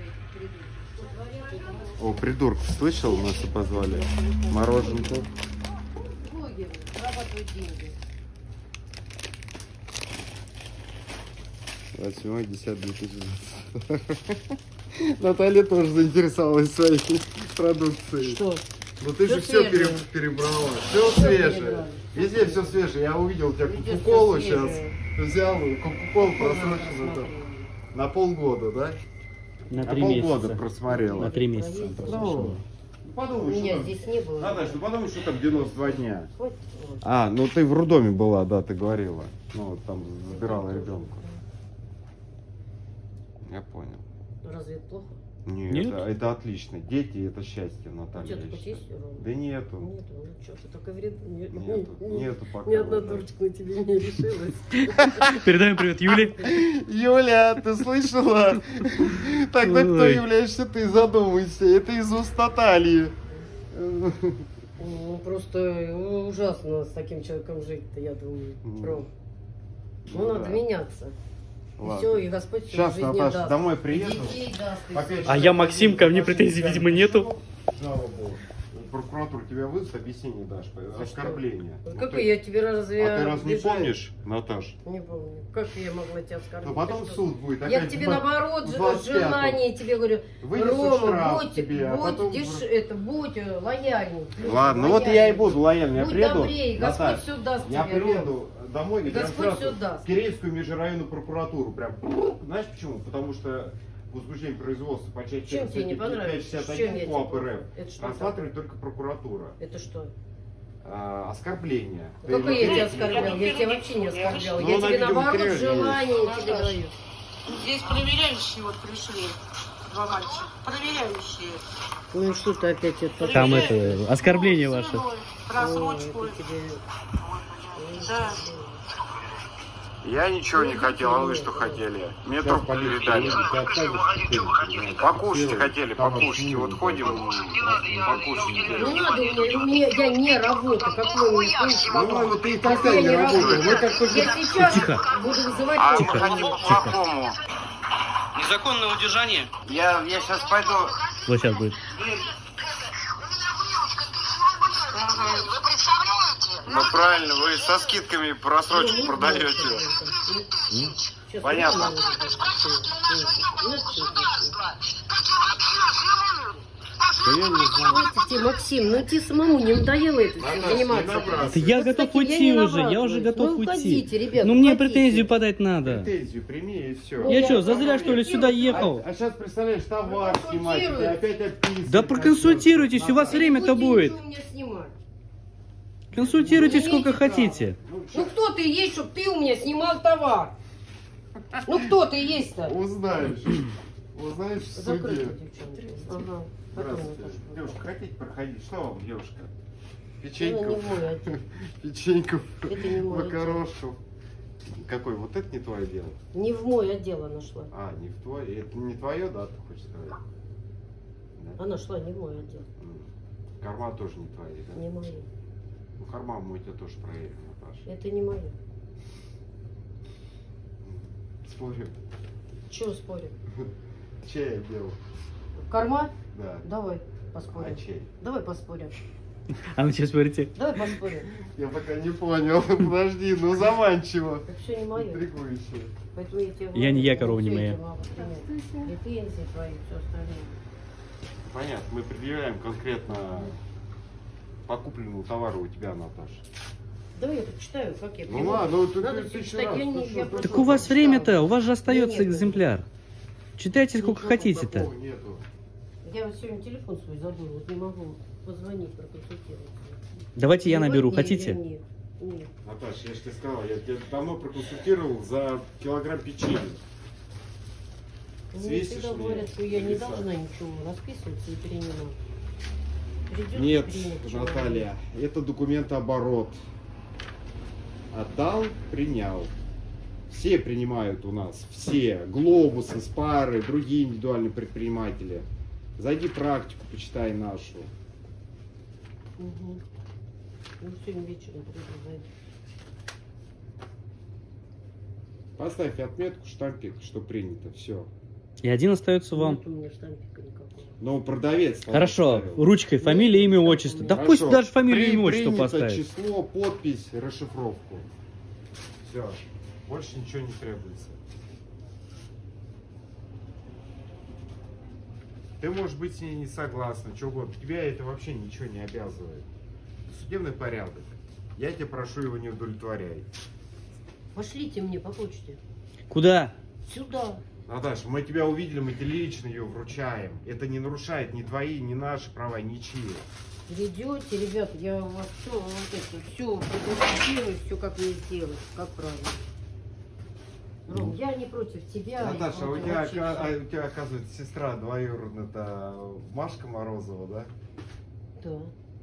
О, придурок, слышал, нас и позвали. Мороженку. Блогеры зарабатывают деньги. двадцать седьмое десятое две тысячи двадцать. Наталья тоже заинтересовалась своей продукцией. Что? Ну ты Всё же все свежее. перебрала. Все Всё свежее. перебрали. Везде все свежее. Я увидел у тебя Везде кока-колу всё сейчас. свежее. Взял кока-колу просроченную. Смотри. На полгода, да? На На три полгода месяца. просмотрела. На три месяца. Ну, Ну, подумай, что Меня там. здесь не было. Наташа, ну подумай, что там девяносто два дня. Хоть, вот. А, ну ты в роддоме была, да, ты говорила. Ну, вот там забирала ребенка. Я понял. Разве это плохо? Нет, Нет? Это, это отлично. Дети это счастье, У Наталья. тебя я такой считаю. есть? Рома? Да нету. Нету, ну что, ты только вред... Нет, Нету, нету пока. Ни одна Наталья. дурочка на тебе не решилась. Передаем привет Юле. Юля, ты слышала? Тогда кто Ой. являешься ты, задумайся. Это из уст Натальи. Ну, просто ужасно с таким человеком жить-то, я думаю. М. Ром. Ну Ну, надо да. меняться. И Ладно. все, и Господь все Сейчас, в жизни Наташа, даст. домой И приеду. детей даст, и Опять всё. А я Максим, ко мне претензий, видимо, нету. Слава Богу. Прокуратура тебя вызовет, объяснение дашь. За Оскорбление. что? Ну, Как ты- я тебе разве А ты раз не обижаю? помнишь, Наташ? Не помню. Как я могла тебя оскорбить? Ну потом Ты что? суд будет. Я опять к тебе в- наоборот в же- двадцать пятом. желание тебе говорю, Вынесут Рома, штраф будь, тебе, а будь, потом- деш- это, будь э, лояльней. будь Ладно, ну вот лояльней. я и буду лояльный. Я Будь приеду. добрей, Господь Наташ, все даст я тебе, приеду домой, И прям Господь сразу всё даст. в Кирейскую межрайонную прокуратуру. Прям, знаешь почему? Потому что возбуждение производства по части Чем тебе не понравилось? пятьдесят Чем один я КоАП тебе- РФ Это что рассматривает только прокуратура. Это что? А, оскорбление. Ну, какое я тебя Ты- оскорблял? Я тебя вообще не оскорбляла. Ну, Я на тебе наоборот видеоматериале желание есть. тебе даю. Здесь проверяющие вот пришли, два мальчика. Проверяющие. Ну и что ты опять это? Там Проверяют это, оскорбление ну, ваше. ценой, Ой, Просрочку. это тебе... Да. Я ничего не хотел, а вы что хотели? Мне Сейчас трубку полиция передали. едет, ты отказываешься. Покушать хотели, Там покушать. Вот ходим, покушать. Не надо мне, мне, я не работаю, какой мне случай. Ну ладно, ты и Я тогда не не работал. работаю. Мы как только... Я сейчас Тихо. буду вызывать А мы полицию. хотим по-плохому. Незаконное удержание. Я, я сейчас пойду. Вот сейчас будет. Ну правильно, вы со скидками просрочку продаете. Сейчас Понятно. Да я не знаю. Тебе, Максим, ну тебе самому не надоело это все Наташ, не заниматься? набрасывай. Да я Вот готов таким я уйти не уже, я набрасываюсь. уже готов Ну, уйти. уходите, ребят, Ну мне уходите. претензию подать надо. Претензию прими и все. Ну, Я я что, зазря что ли сюда ехал? А, сейчас представляешь, товар снимать, и опять отписывать. Да проконсультируйтесь, у вас Наташ, время-то Будете будет. ничего у меня снимать. Консультируйтесь сколько Имейте хотите. ну, Ну кто ты есть, чтобы ты у меня снимал товар? Ну кто ты есть-то? Узнаешь. Узнаешь в Закройте, суде. девчонки. Ага. Потом Здравствуйте. Наташа. Девушка, хотите проходить? Что вам, девушка? Ну, не Печеньков. мой отдел. Печеньков. Это не мой отдел. Макарошков. Какой? Вот это не твое дело? Не в мой отдел она шла. А, не в твое. Это не твое, да, ты хочешь сказать? Да? Она шла не в мой отдел. М. Корма тоже не твои, да? Не мою. Ну, корма мы тебя тоже проверим, Наташа. Это не мое. Спорим. Чего спорим? Чей я делал? Корма? Да. Давай поспорим. А чей? Давай поспорим. А ну сейчас смотрите. Давай поспорим. Я пока не понял. Подожди, ну заманчиво. Это все не мое. Интригующе. Поэтому я тебе Я не я, корова не всё моя. это могу принять. Претензии твои, все остальное. Понятно, мы предъявляем конкретно покупленному товару у тебя, Наташа. Давай я почитаю, как я Ну перевожу. ладно, ну тут Надо тысячу перечитать, раз, я ну не- что я ты? просто Так у вас прочитала. время-то, у вас же остается Нет, экземпляр. Читайте сколько Ничего хотите-то. Такого нету. Я вот сегодня телефон свой забыла, вот не могу позвонить, проконсультироваться. Давайте я Ну, наберу, нет, хотите? Нет, нет. Наташа, я же тебе сказал, я тебя давно проконсультировал за килограмм печенья. Мне Свесишь всегда мне говорят, что я не веса? должна ничего расписываться и принимать. Придёт, Нет, примет человек. Наталья, это документооборот. Отдал, принял. Все принимают у нас, все. Глобусы, Спары, другие индивидуальные предприниматели. Зайди практику, почитай нашу. Угу. Ну, сегодня вечером приду, зайду. Поставь отметку, штампик, что принято, все. И один остается вам. Нет у меня штампика никакого. Но продавец... там Хорошо, поставил. ручкой, фамилия, имя, отчество. Да Хорошо. пусть даже фамилию, При- имя, отчество принято поставит. число, подпись, расшифровку. Все. Больше ничего не требуется. Ты можешь быть с ней не согласна, что угодно. Тебя это вообще ничего не обязывает. Судебный порядок. Я тебя прошу, его не удовлетворяй. Пошлите мне по почте. Куда? Сюда. Наташа, мы тебя увидели, мы тебе лично ее вручаем. Это не нарушает ни твои, ни наши права, ничьи. Придете, ребята, я у вас все, вот это, все продемонстрирую, все как мне сделать, как правильно. Ром, я не против тебя. Наташа, а вот у тебя, вообще ока- всё. а у тебя, оказывается, сестра двоюродная, это Машка Морозова, да? Да.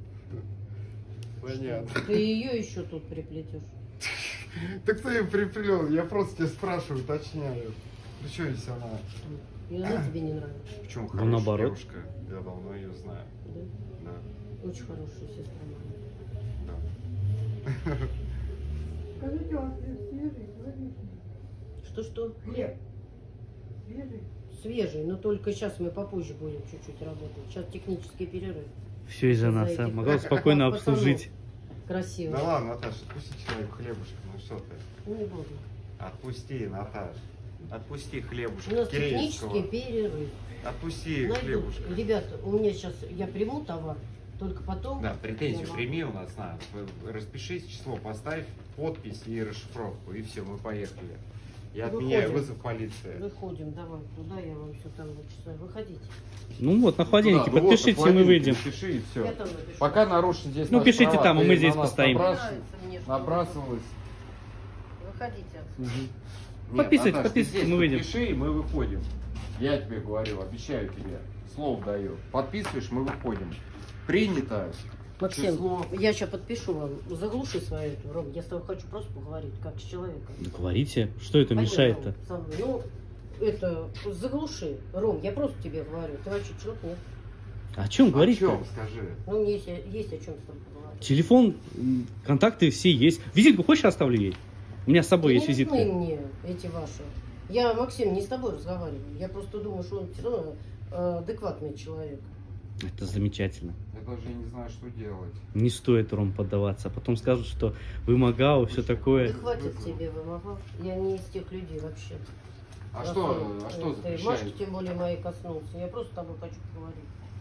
Понятно. Ты ее еще тут приплетешь. Так кто ее приплел? Я просто тебя спрашиваю, уточняю. При чем здесь она? И она тебе не нравится. Почему Ну, хорошая наоборот. девушка? Я давно ее знаю. Да? Да. Очень хорошая сестра моя. Да. Скажите, у вас свежий, свежий? Что-что? Хлеб. Свежий? Свежий, но только сейчас мы попозже будем чуть-чуть работать. Сейчас технический перерыв. Все из-за нас, а? этих Могла спокойно пацанов. обслужить. Красиво. Да ладно, Наташа, отпусти человеку хлебушек, ну что ты? Ну, не буду. Отпусти, Наташа. Отпусти хлебушек У нас Кирейского. технический перерыв. Отпусти Найду. хлебушек. Ребята, у меня сейчас, я приму товар, только потом... Да, претензию я вам- прими у нас, на. Распишись, число поставь, подпись и расшифровку, и все, мы поехали. Я Выходим. отменяю вызов полиции. Выходим, давай, туда я вам все там вычисляю. Выходите. Ну вот, на холодильнике, Да, ну вот, подпишите, на и мы выйдем. холодильнике Напиши и все. Я там напишу. Пока нарушен здесь Ну, наши пишите права, там, а ты мы здесь на нас постоим. набрас- Нравится мне, что Набрасывалась. Выходите. Нет, Подписывайтесь, Наташ, ты подписывайтесь, здесь мы выйдем. Подпиши, и мы выходим. Я тебе говорю, обещаю тебе. Слово даю. Подписываешь, мы выходим. Принято. Максим, Число. я сейчас подпишу вам. Заглуши свою эту, Ром. Я с тобой хочу просто поговорить, как с человеком. Да говорите, что это Пойдем, мешает-то? Ром, со мной. Ну, это, заглуши. Ром, я просто тебе говорю. Ты вообще человек, нет? О чем О говорить-то? чем, скажи? Ну, есть, есть о чем с тобой поговорить. Телефон, м, контакты все есть. Визитку хочешь, оставлю ей? У меня с собой есть Не визитка. нужны мне эти ваши. Я, Максим, не с тобой разговариваю. Я просто думаю, что он все равно э, адекватный человек. Это замечательно. Я даже не знаю, что делать. Не стоит, Ром, поддаваться. А потом скажут, что вымогал, все такое. Да хватит тебе вымогал. Я не из тех людей вообще. А Раз что, он, а э, что ты Машки, запрещает? тем более моей коснулся. Я просто с тобой хочу поговорить.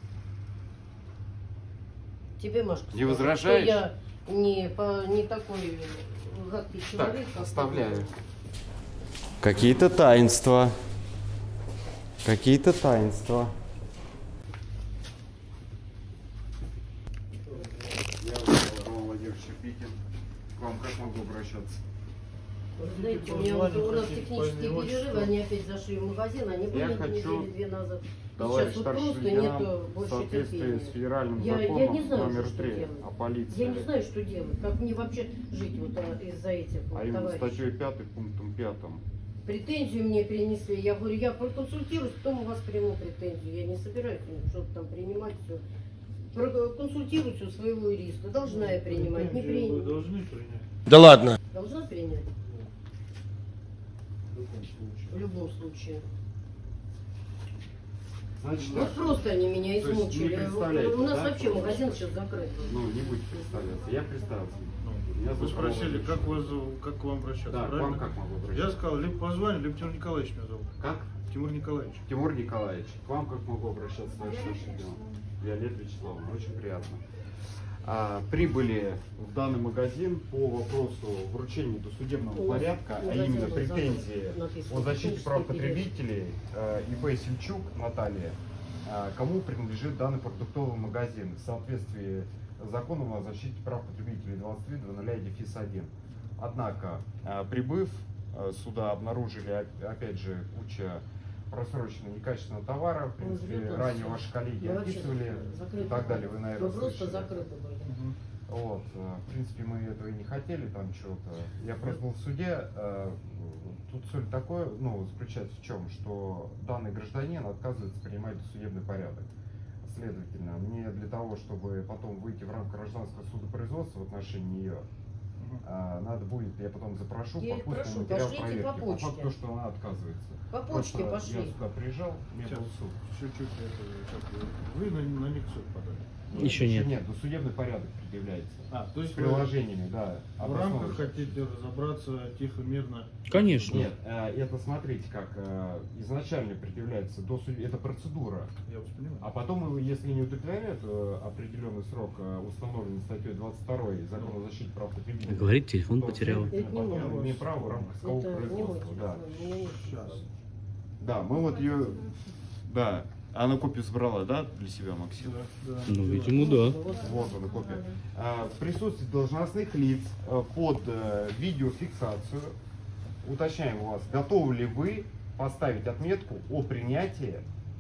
Тебе, Машка, Не сказала, возражаешь? что я не, по, не такой гадкий Так, человек. как оставляю. ты. Какие-то таинства. Какие-то таинства. Я Рома Владимирович Шипикин. К вам как могу обращаться? Вы знаете, у меня вот, у нас технические перерывы, они опять зашли в магазин, они были Я хочу, недели две назад. Товарищ Сейчас вот старший просто лейтенант, нету в больше соответствии терпения. с федеральным Я- я законом не знаю, номер что три делать. о полиции, Я не знаю, что делать. Как мне вообще жить вот а, из-за этих вот, а именно товарищей? статьей пятой пунктом пятым. Претензию мне принесли. Я говорю, я проконсультируюсь, потом у вас приму претензию. Я не собираюсь ну, что-то там принимать все. Проконсультируюсь у своего юриста. Должна я принимать, не принимаю. должны принять. Да ладно. Должна принять? В любом случае. Значит Вот так, просто они меня То есть не измучили. представляете, У нас да? вообще магазин сейчас закрыт. ну не будете представляться, я представился. Меня Вы зовут спросили, Рома как, вас, зовут, как к вам обращаться, Да, к правильно? вам как могу Я обращаться? сказал, либо позвоню, либо Тимур Николаевич меня зовут. Как? Тимур Николаевич. Тимур Николаевич, к вам как могу обращаться, товарищ старший лейтенант? Виолетта Вячеславовна, очень приятно. А, прибыли в данный магазин по вопросу вручения досудебного У нас порядка, а магазин именно был претензии закрыт, написано, о защите прав технический период. потребителей э, ИП Сельчук Наталья, э, кому принадлежит данный продуктовый магазин в соответствии с законом о защите прав потребителей двадцать три ноль дефис один. Однако, э, прибыв э, сюда, обнаружили оп- опять же куча просроченного некачественного товара. В принципе, Разрыто ранее всё. ваши коллеги Мы вообще описывали закрыты и так далее. Вы, были. наверное, Мы просто слышали. закрыты были. Вот, э, в принципе, мы этого и не хотели, там что-то. Я просто был в суде. э, Тут соль такое, ну, заключается в чем, что данный гражданин отказывается принимать досудебный порядок. Следовательно, мне для того, чтобы потом выйти в рамках гражданского судопроизводства в отношении нее, э, надо будет, я потом запрошу Я их попутный прошу, материал пошлите проверки. по По почте. факту, что она отказывается. По почте Просто пошли. Я сюда приезжал, мне Сейчас. был суд. Чуть-чуть это, как, вы на, на них в суд подали. Еще нет. Нет, но судебный порядок предъявляется. А, то С есть вы приложениями, да. в обоснованно. рамках хотите разобраться тихо, мирно? Конечно. Нет, э, это смотрите, как э, изначально предъявляется до суд... это процедура. Я вас понимаю. А потом, его, если не удовлетворяет э, определенный срок, э, установленный статьей двадцать второй Закона о защите прав потребителей, Говорит, телефон то потерял. следовательно, Это не потом мой. имеет право в рамках искового Это не мой производства. Да. телефон, у меня нет. Сейчас. Да, мы вот ее. Да. Она копию собрала, да, для себя, Максим? Да, да. Ну, видимо, да. Вот она копия. А, в присутствии должностных лиц э, под э, видеофиксацию уточняем у вас, готовы ли вы поставить отметку о принятии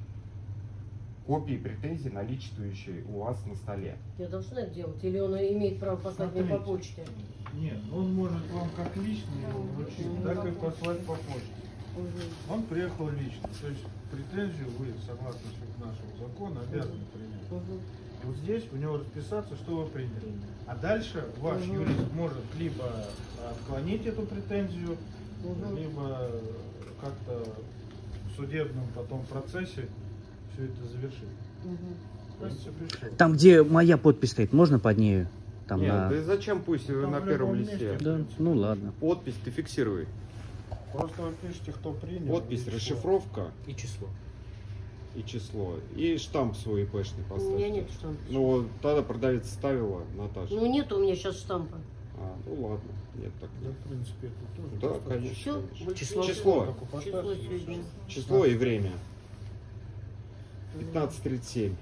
копии претензий, наличествующей у вас на столе. Я должна это делать? Или он имеет право послать мне по Смотрите. почте? Нет, он может вам как личный вручить, так и послать по почте. Угу. Он приехал лично, то есть претензию вы, согласно нашему закону, обязаны принять. Угу. Вот здесь у него расписаться, что вы приняли. А дальше ваш Мгм. юрист может либо отклонить эту претензию, Мгм. либо как-то в судебном потом процессе все это завершить. Угу. В принципе, всё. Там, где моя подпись стоит, можно под нею? Там Нет, на... да зачем пусть Там на в первом любом листе? месте. Да, ну ладно. Подпись ты фиксируй. Просто вы пишете, кто принял. Подпись, и число. расшифровка И число. и число. И штамп свой ИПшный У поставь. меня нет штампа. Ну, тогда продавец ставила, Наташа. Ну нет у меня сейчас штампа. А, ну ладно, нет так. Да, в принципе, это тоже Да, достаточно. конечно. Все, больше Число. ничего. Число. Только поставьте, Число и сегодня. всё. Число и время. пятнадцать тридцать семь.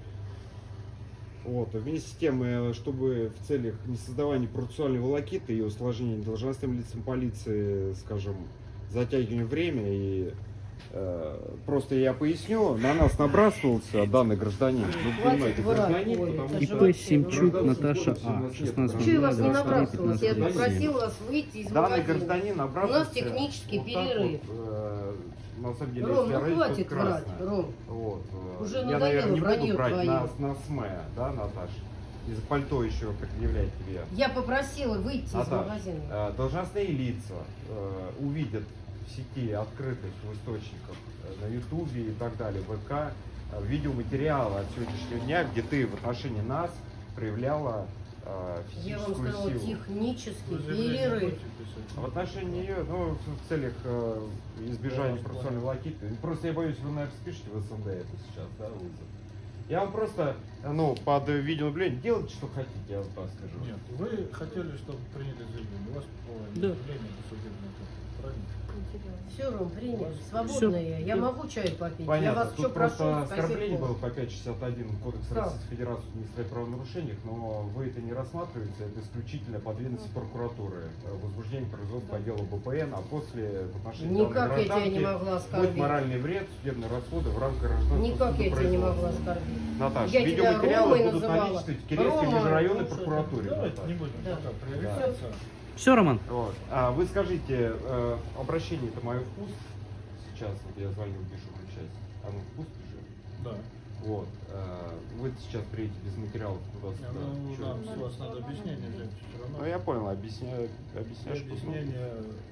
Вот, а вместе с тем, э, чтобы в целях не создавания процессуальной волокиты и усложнения должностным лицам полиции, скажем, затягивания время и э, просто я поясню, на нас набрасывался данный гражданин. Вы понимаете, врать, гражданин, Ой, потому это что... же ИП Семчук гражданский Наташа кодекс у А. нас нет шестнадцать Чего я вас не двадцать три набрасывалась? Я пятнадцать попросила вас выйти из Данный магазина. гражданин набрался. У нас технический перерыв. на самом деле, Ром, если ну я хватит красная. врать, Ром. Вот. э, Уже я, надоело наверное, не вранье буду брать твое. на, на СМЭ, да, Наташа? Из пальто еще предъявлять тебе. Я попросила выйти из Наташ, магазина. э, должностные лица э, увидят в сети открытых источниках э, на Ютубе и так далее, ВК, э, видеоматериалы от сегодняшнего дня, где ты в отношении нас проявляла э, Я вам физическую сказала силу. технический Вы заявление перерыв. будете писать? В отношении нее, ну, в в целях э, избежания процессуальной волокиты. Просто я боюсь, вы, наверное, спишете в СНД это сейчас, да, вызов. Я вам просто, ну, под видеонаблюдение делайте, что хотите, я вам так скажу. Нет, вы хотели, чтобы приняли заявление. У вас по Да. заявлению судебное, правильно? Все, Ром, принял. Всё. Свободная. Я могу чай попить. Понятно, Я вас тут что прошу, просто спасибо. оскорбление было по пять шестьдесят один Кодекса Как? Российской Федерации о административных правонарушениях, но вы это не рассматриваете, это исключительно под ведомством прокуратуры. Э, Возбуждение производства по делу БПН, а после в отношении Никак данной я тебя не гражданки могла будет оскорбить. моральный вред, судебные расходы в рамках гражданского Никак я тебя не судопроизводства. могла оскорбить. Наташа, Я тебя видеоматериалы Ромой будут называла. наличествовать в Кирейской Рома, межрайонной ну что ты? прокуратуре. Давайте Наташа. не будем Да. пока проверяться. Все, Роман? Вот. А вы скажите, э, обращение это мое вкус? Сейчас вот я звоню, пишу в часть. Оно вкус пишет? Да. Вот. э, Вы сейчас приедете без материалов туда Не, сюда. ну, Чё? нам с вас надо объяснение взять все равно. Ну я понял, объясняю, И объясняешь. объяснение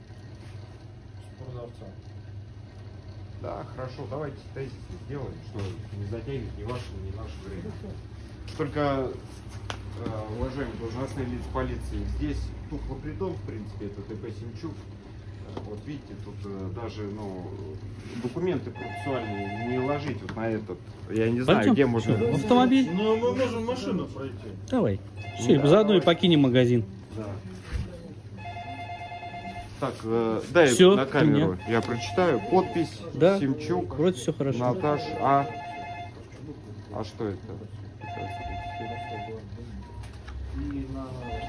с продавца. Да, хорошо, давайте тезис сделаем, что не затягивать ни ваше, ни наше время. Только, э, уважаемые должностные лица полиции, здесь тухло притом, в принципе, это ТП Семчук. Э, Вот видите, тут э, даже ну, документы процессуальные не ложить вот на этот. Я не знаю, Пойдем? где можно. Всё, в автомобиль? Ну, мы можем машину пройти. Давай. Все, да, заодно и давай. покинем магазин. Да. Так, э, дай Всё, на камеру. принят. Я прочитаю. Подпись Да. Семчук, Вроде все хорошо. Наташ А. А что это? И на...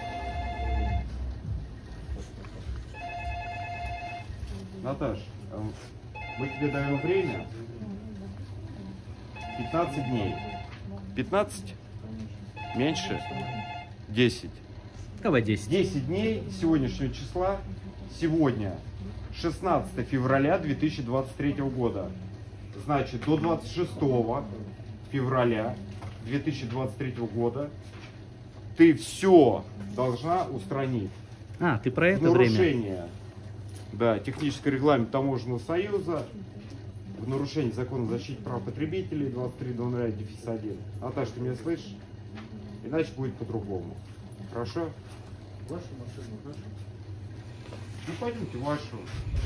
Наташ, э, мы тебе даем время пятнадцать дней. пятнадцать? Меньше? десять. Давай десять. десять дней с сегодняшнего числа. Сегодня шестнадцатое февраля две тысячи двадцать третьего года. Значит, до двадцать шестого февраля две тысячи двадцать третьего года ты все должна устранить. А, ты про В это время? нарушение, да, технического регламента Таможенного союза, в нарушение закона о защите прав потребителей двадцать три ноль один. Наташа, ты меня слышишь? Иначе будет по-другому. Хорошо? Вашу машину, хорошо? Ну пойдемте вашу.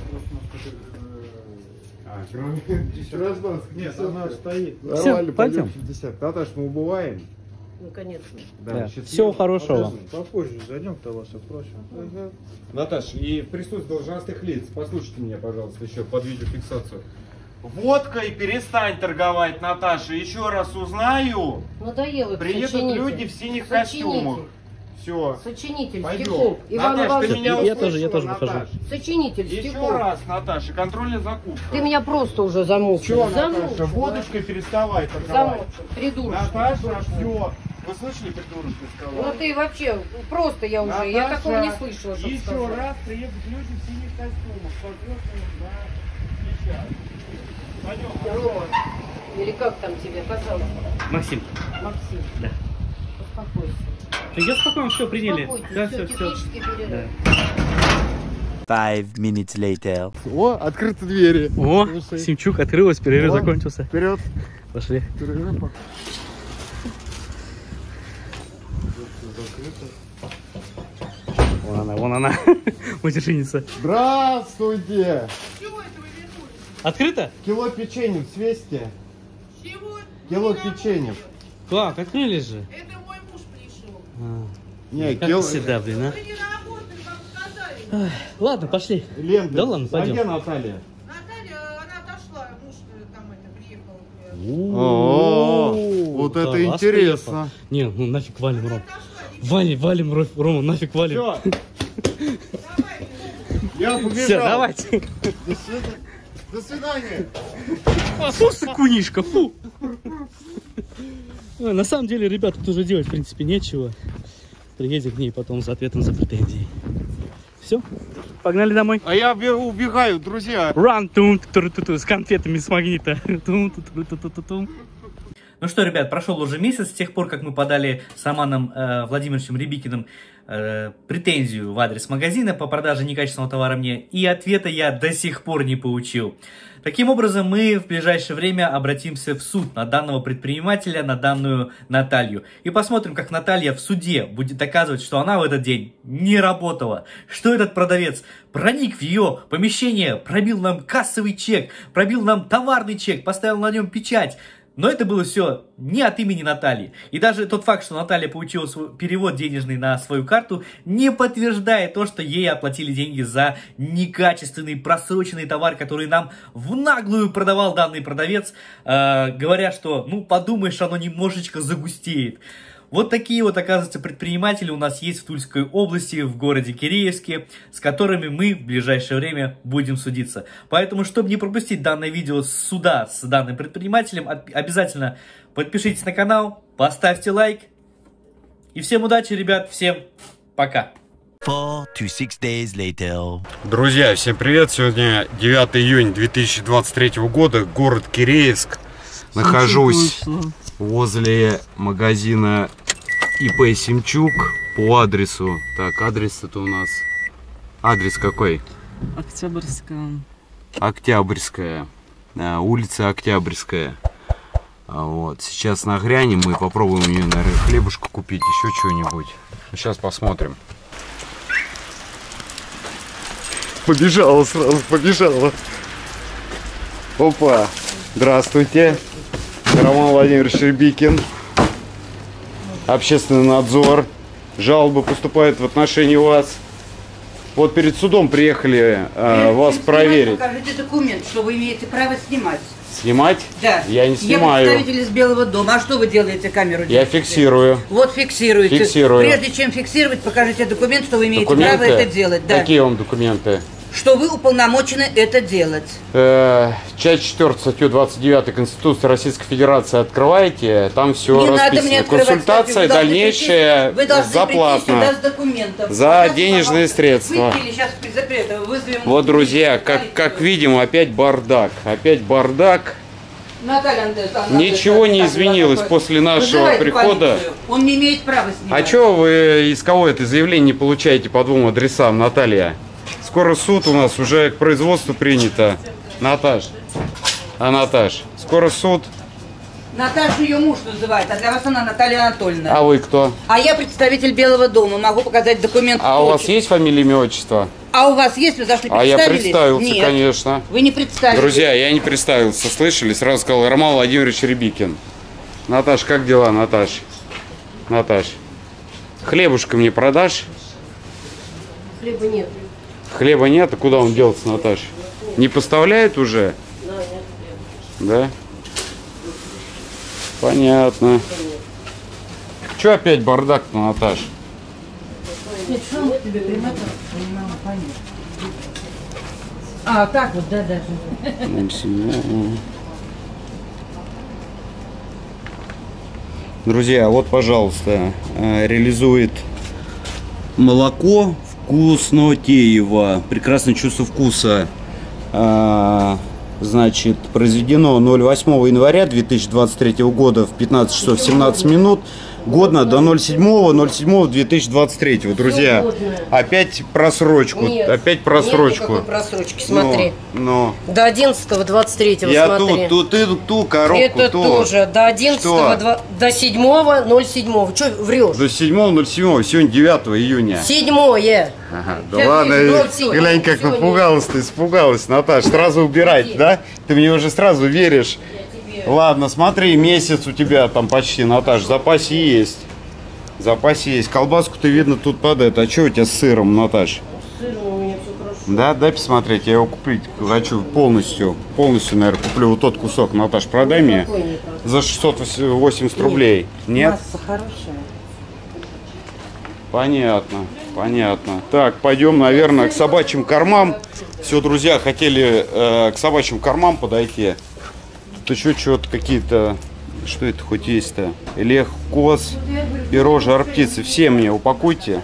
А, Нет, она стоит. Нормально, пойдем. пойдем шестьдесят. Наташ, мы убываем. Ну, конечно. Да. счастливо. Всего хорошего. Попозже зайдем-то вас опросим. Ага. Наташ, и в присутствии должностных лиц, послушайте меня, пожалуйста, еще под видеофиксацию. Водкой перестань торговать, Наташа. Еще раз узнаю. Надоело это Приедут сочинитель. люди в синих Сочинитель. костюмах. Все. Сочинитель, Пойдем. Степов. Иван Наташ, ты Иванович. меня Я услышала, тоже- я тоже Наташ? выхожу. Сочинитель, Еще Степов. раз, Наташа, контрольная закупка. Ты меня просто уже замучил. Все, Замучил, Наташа, водочкой переставай торговать. Замучил. Придурок. Наташа, все. Вы слышали, придурочка сказала? Ну ты вообще, просто я уже, я Наташа, такого не слышала, чтобы еще сказать. раз приедут люди в синих костюмах, соответственно, на печать. Пойдем. Рома, или как там тебе казалось? Максим. Максим. Да. Успокойся. Я спокойно все приняли. Успокойтесь, Да, все, все, все. технический перерыв. Five minutes later. О, открыты двери. О, Симчук открылась, перерыв О. закончился. Вперед. Пошли. Вон она, вон она. Матершинница. Здравствуйте. Чего это вы вернулись? Открыто? Кило печеньев свесьте. Чего? Кило Не печеньев. Как? Открылись же. работает. Это мой муж пришел. А, Не, как кило... всегда, блин, а. Вы не работали, как сказали. Ладно, пошли. Лен, Да ладно, а пойдем. где Наталья? Наталья, она отошла, муж э, там это приехал. О, вот Да, это раз интересно. поехал. Не, ну нафиг валим, Ром. Отошла, Валим, валим, Ро- Рома, нафиг валим. Все, давай. я побежал. Все, давайте. До свидания. До свидания. А, фу, сыкунишка, фу. Ой, на самом деле, ребят, тут уже делать, в принципе, нечего. Приедем к ней потом с ответом за претензии. Все, погнали домой. А я бе- убегаю, друзья. Ран тун ту ту ту с конфетами с магнита. Тун ту ту ту ту ту. Ну что, ребят, прошел уже месяц с тех пор, как мы подали с Романом э, Владимировичем Рябикиным э, претензию в адрес магазина по продаже некачественного товара мне, и ответа я до сих пор не получил. Таким образом, мы в ближайшее время обратимся в суд на данного предпринимателя, на данную Наталью. И посмотрим, как Наталья в суде будет доказывать, что она в этот день не работала. Что этот продавец проник в ее помещение, пробил нам кассовый чек, пробил нам товарный чек, поставил на нем печать. Но это было все не от имени Натальи. И даже тот факт, что Наталья получила свой перевод денежный на свою карту, не подтверждает то, что ей оплатили деньги за некачественный просроченный товар, который нам в наглую продавал данный продавец, э, говоря, что, ну, подумаешь, оно немножечко загустеет. Вот такие вот, оказывается, предприниматели у нас есть в Тульской области, в городе Киреевске, с которыми мы в ближайшее время будем судиться. Поэтому, чтобы не пропустить данное видео с суда с данным предпринимателем, обязательно подпишитесь на канал, поставьте лайк. И всем удачи, ребят, всем пока. Four to six days later. Друзья, всем привет! Сегодня девятое июня две тысячи двадцать третьего года, город Киреевск. Нахожусь возле магазина ИП Симчук по адресу. Так, адрес это у нас... Адрес какой? Октябрьская. Октябрьская. А, улица Октябрьская. А, вот. Сейчас нагрянем и попробуем ее, наверное, хлебушку купить, еще что-нибудь. Сейчас посмотрим. Побежала сразу, побежала. Опа. Здравствуйте. Роман Владимирович Рябикин. Общественный надзор. Жалобы поступают в отношении вас. Вот перед судом приехали э, вас проверить. Покажите документ, что вы имеете право снимать. Снимать? Да. Я не снимаю. Я представитель из Белого дома. А что вы делаете, камеру? Я держите? фиксирую. Вот фиксируете. Фиксирую. Прежде чем фиксировать, покажите документ, что вы имеете Документы? право это делать. Да. Какие вам документы? Что вы уполномочены это делать. Э, часть четвёртая, статью двадцать девять Конституции Российской Федерации открываете, там все Не надо расписано. мне открывать Консультация статью, вы должны дальнейшая прийти- Вы должны заплатна. прийти сюда с документом. За Сейчас, денежные пожалуйста, средства. выпили, сейчас запрета, вызовем. Вот, друзья, как, как видим, опять бардак. Опять бардак. Наталья Андреевна, Ничего не изменилось после нашего Вызывайте прихода. полицию. Он не имеет права снимать. А что вы из кого это заявление не получаете по двум адресам, Наталья? Скоро суд у нас уже к производству принято. Наташ. А, Наташ, скоро суд. Наташу ее муж называет, а для вас она Наталья Анатольевна. А вы кто? А я представитель Белого дома, могу показать документ. А у вас точно. есть фамилия, имя, отчество? А у вас есть? Вы зашли, А я представились? представился, Нет. конечно. Вы не представились. Друзья, я не представился, слышали? Сразу сказал Роман Владимирович Рябикин. Наташ, как дела, Наташ? Наташ, хлебушка мне продашь? Хлеба нет. Хлеба нет, а куда он делся, Наташ? Не поставляет уже? Да, нет хлеба. Да? Понятно. Че опять бардак-то, Наташ? Нет, что он тебе примотал? Не могу понять. А, так вот, да, даже. Друзья, вот, пожалуйста, реализует молоко Вкуснотеево. Прекрасное чувство вкуса. Значит, произведено ноль восьмого января две тысячи двадцать третьего года в пятнадцать часов семнадцать минут. Годно до ноль седьмого ноль седьмого две тысячи двадцать третьего. Друзья, опять просрочку. Нет, опять просрочку. Нет просрочки, смотри. Но, но. До одиннадцатого двадцать третьего, Я смотри. ту, ту, ты ту коробку, Это ту. тоже. До одиннадцатого, Что? до седьмого ноль седьмого. Че врешь? До седьмого ноль седьмого, сегодня девятого июня. Седьмое. Ага, да Сейчас ладно, ноль и- семь. глянь, как Сегодня. напугалась ты, испугалась, Наташ, сразу убирать, да? Ты мне уже сразу веришь. Ладно, смотри, месяц у тебя там почти, Наташ, в запасе есть. В запасе есть. Колбаску ты, видно, тут под это. А что у тебя с сыром, Наташ? С сыром у меня все хорошо. Да, дай посмотреть, я его купить хочу полностью. Полностью, наверное, куплю вот тот кусок. Наташ, продай мне Какой не так? за шестьсот восемьдесят рублей. Нет? Масса хорошая. Понятно, понятно. Так, пойдем, наверное, к собачьим кормам. Все, друзья, хотели э, к собачьим кормам подойти. Тут еще что-то какие-то... Что это хоть есть-то? Лех, коз, перо, жар птицы. Все мне упакуйте.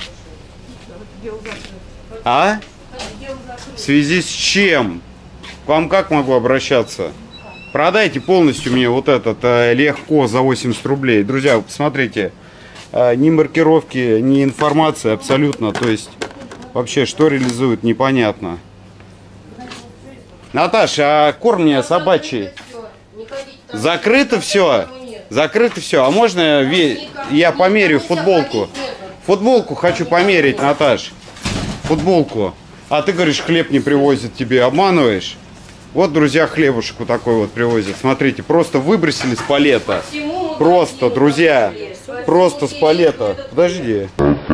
А? В связи с чем? К вам как могу обращаться? Продайте полностью мне вот этот э, Лех, коз за восемьдесят рублей. Друзья, посмотрите. Э, ни маркировки, ни информации абсолютно. То есть, вообще, что реализуют, непонятно. Наташа, а корм мне собачий? Закрыто все? Закрыто все. А можно ве- я померю футболку? Футболку хочу померить, Наташ. Футболку. А ты говоришь, хлеб не привозят тебе. Обманываешь? Вот, друзья, хлебушек вот такой вот привозят. Смотрите, просто выбросили с палета. Просто, друзья. Просто с палета. Подожди.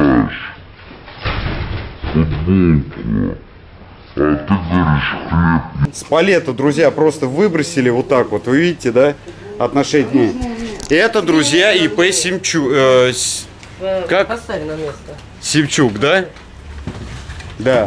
С палета, друзья, просто выбросили вот так вот. Вы видите, да? Отношения. Это, друзья, ИП Семчук. Э, с- как? Поставь на место. Семчук, да? Да.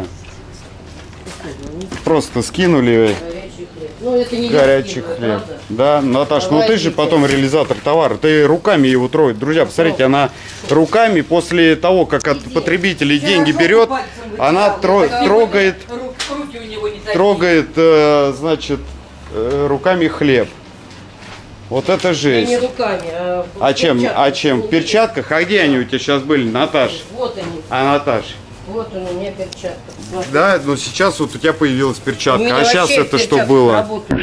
Просто скинули Горячий хлеб. Ну, это не горячий я скинула, хлеб. правда? Да, Наташ, ну ты же Давайте. потом реализатор товара. Ты руками его троит. Друзья, посмотрите, она руками после того, как от потребителей деньги берет, она тро- трогает, Руки у него не такие. трогает, э, значит, э, руками хлеб. Вот это И жесть. не руками, а в А чем? перчатках. А чем? В перчатках? А где они у тебя сейчас были, Наташ? Вот они. А, Наташ? Вот он у меня перчатка. Смотри. Да, но сейчас вот у тебя появилась У перчатка. меня А сейчас вообще это что перчатки было? работают.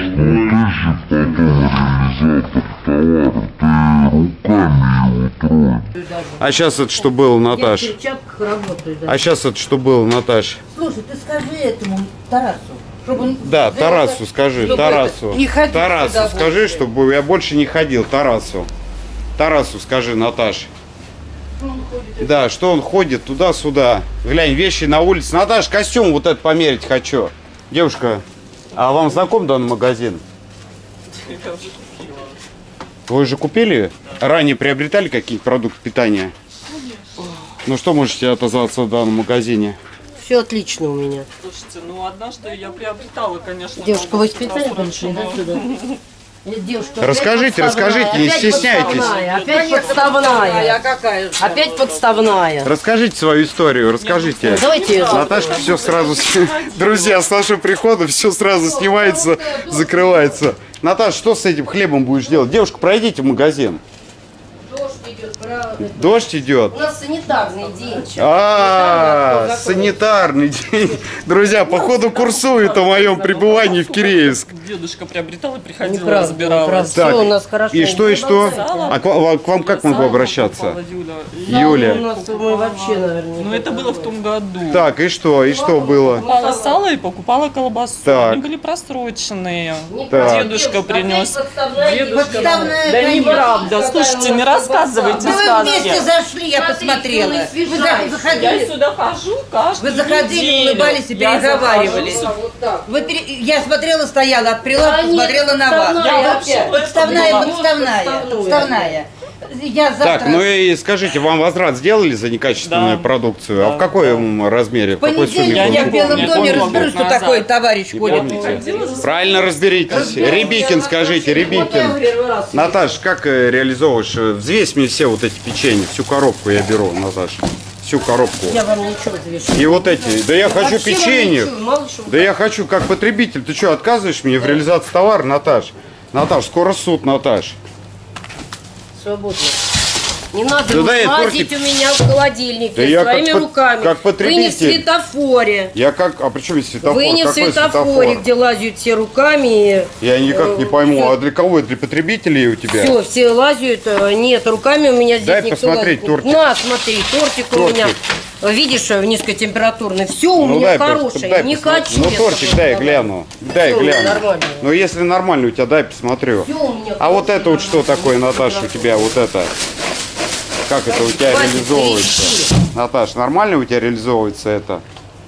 Даже. А сейчас это что было, Я в Наташ? перчатках работаю. Да. А сейчас это что было, Наташ? Слушай, ты скажи этому Тарасу, чтобы он... Да, взял Тарасу это, скажи, чтобы Тарасу. это, не ходил Тарасу туда скажи, больше. чтобы я больше не ходил, Тарасу. Тарасу скажи, Наташ. Да, что он ходит туда-сюда. Глянь, вещи на улице. Наташ, костюм вот этот померить хочу. Девушка, а вам знаком данный магазин? Вы уже купили? Ранее приобретали какие-то продукты питания? Ну что можете отозваться в данном магазине? Все отлично у меня. Слушайте, ну однажды я приобретала, конечно. Девушка, вы специально просроченную. пришли, да, сюда? Э, Девушка, Расскажите, опять подставная, расскажите, не опять стесняйтесь. подставная, Опять А подставная. какая же? Опять подставная. Расскажите свою историю, расскажите. Давайте я Наташка все сразу... с- Друзья, с нашим приходом все сразу снимается, закрывается. Наташ, что с этим хлебом будешь делать? Девушка, пройдите в магазин. Дождь идет, право. Дождь идет. У нас санитарный день. А, санитарный день. Друзья, походу курсует о моем пребывании в Киреевск. Дедушка приобретал и приходил, Неправда, разбиралась. Так, Все у нас хорошо. и что, и что? А к вам, к вам как могу обращаться? Юля. У нас мы вообще, наверное, Ну это было в том году. Так, и что, и что было? Покупала сало и покупала колбасу. Так. Они были просроченные. Так. Дедушка принес. Подставная, Да конечно, неправда. Слушайте, не рассказывайте Да вы сказки. вместе зашли, я посмотрела. Вы за- Я заходили, сюда хожу каждую вы заходили, неделю. улыбались и Я переговаривались. захожу. Вы пере- Я смотрела, стояла от прилавка, смотрела на вас. Я вообще Подставная, была. подставная, подставная. Я завтра... Так, ну и скажите, вам возврат сделали за некачественную Да. продукцию? А в каком размере? В В какой сумме? понедельник я в получили? Белом Не доме помню, разберусь, что назад. такой товарищ Не ходит. помните? Правильно разберитесь. Рябикин, скажите, Рябикин. Наташ, как э, реализовываешь? э, Взвесь мне все вот эти печенья, всю коробку я беру, Наташа. Всю коробку. Я вам ничего взвешу. И вот эти. Да я хочу Вообще вам печенье. ничего, мало что. Да я хочу как потребитель. Ты что, отказываешь мне в реализации товара, Наташ? Наташ, скоро суд, Наташ. Свободно. Не надо Да дай я лазить только- у меня в холодильнике Да я своими как по- руками. как потребитель. Вы не в светофоре. Я как... А при чем здесь светофор? Вы не в Какой светофоре, светофор? где лазят все руками. Я никак не Э, пойму, всё. а для кого? Для потребителей у тебя? Все, все лазят. э, Нет, руками у меня здесь Дай никто посмотреть лазит. тортик. На, смотри, тортик, у Тортик. меня. Видишь, э, низкотемпературный. Все у Ну, меня дай, пос- хорошее. дай Не посмотри. хочу. Ну я тортик с тобой дай разговаривать. гляну. Дай Всё, гляну. нормально. Ну если нормально у тебя, дай посмотрю. Всё у меня А вот это вот хорошее, что такое, нормально. Наташа, у тебя вот это? Как это у тебя Хватит реализовывается? трещи. Наташ, нормально у тебя реализовывается это?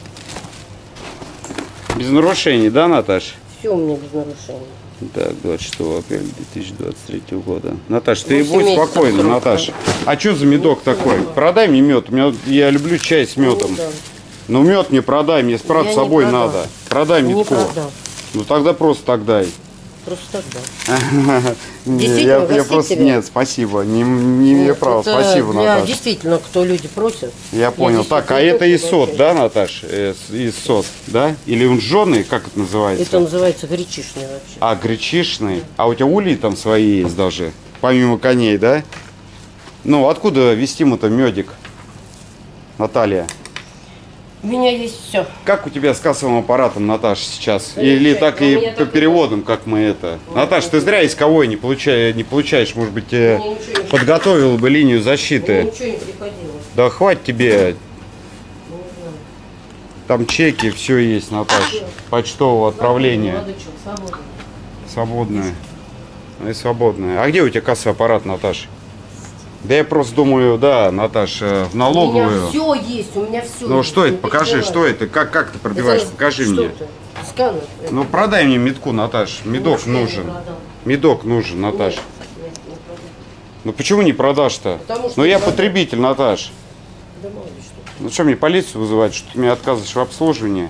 Без нарушений, да, Наташ? Все у меня без нарушений. Так, двадцать шестого апреля две тысячи двадцать третьего года. Наташ, ты Восемь будь месяцев спокойна, срока. Наташа. А что за медок такой? Продай мне мед. У меня, я люблю чай с медом. Ну, да. Ну мед мне продай, мне правда Я с не собой продам. надо. Продай Не медку. продам. Ну тогда просто так дай. Просто так, да. Не, Действительно, я, я угостить просто тебя? нет, спасибо. Не, не имею Нет, права. это Спасибо, для- Наташа. Действительно, кто люди просят. Я понял. здесь Так, а не это только из сот, вообще. да, Наташ? Э, с- Из сот, да? Или он жженый, как это называется? Это называется гречишный вообще. А, гречишный. А у тебя ульи там свои есть даже, помимо коней, да? Ну, откуда вестим-то медик, Наталья? У меня есть все. Как у тебя с кассовым аппаратом, Наташа, сейчас? Да Или ничего, так у и меня по так и переводам, как мы это? Наташ, ты зря исковой не, получаешь, не получаешь, может быть, э, Мне ничего не подготовила бы линию Мне защиты. ничего не приходилось. Да хватит тебе, Не знаю. там чеки, все есть, Наташа. Почтового отправления. Молодой человек, свободно. Свободная. И свободная. А где у тебя кассовый аппарат, Наташа? Да я просто думаю, да, Наташа, в У меня налоговую. все есть, у меня все. Ну что это? Покажи, что это? Как, как ты пробиваешь? Покажи мне. Сканер. Ну продай мне медку, Наташ. Медок Может, я не нужен. продам. Медок нужен, Наташ. Нет, нет, не продам. Ну почему не продашь-то? Потому что Ну я не продам. потребитель, Наташ. Да мало ли что. Ну что, мне полицию вызывать, что ты мне отказываешь в обслуживании?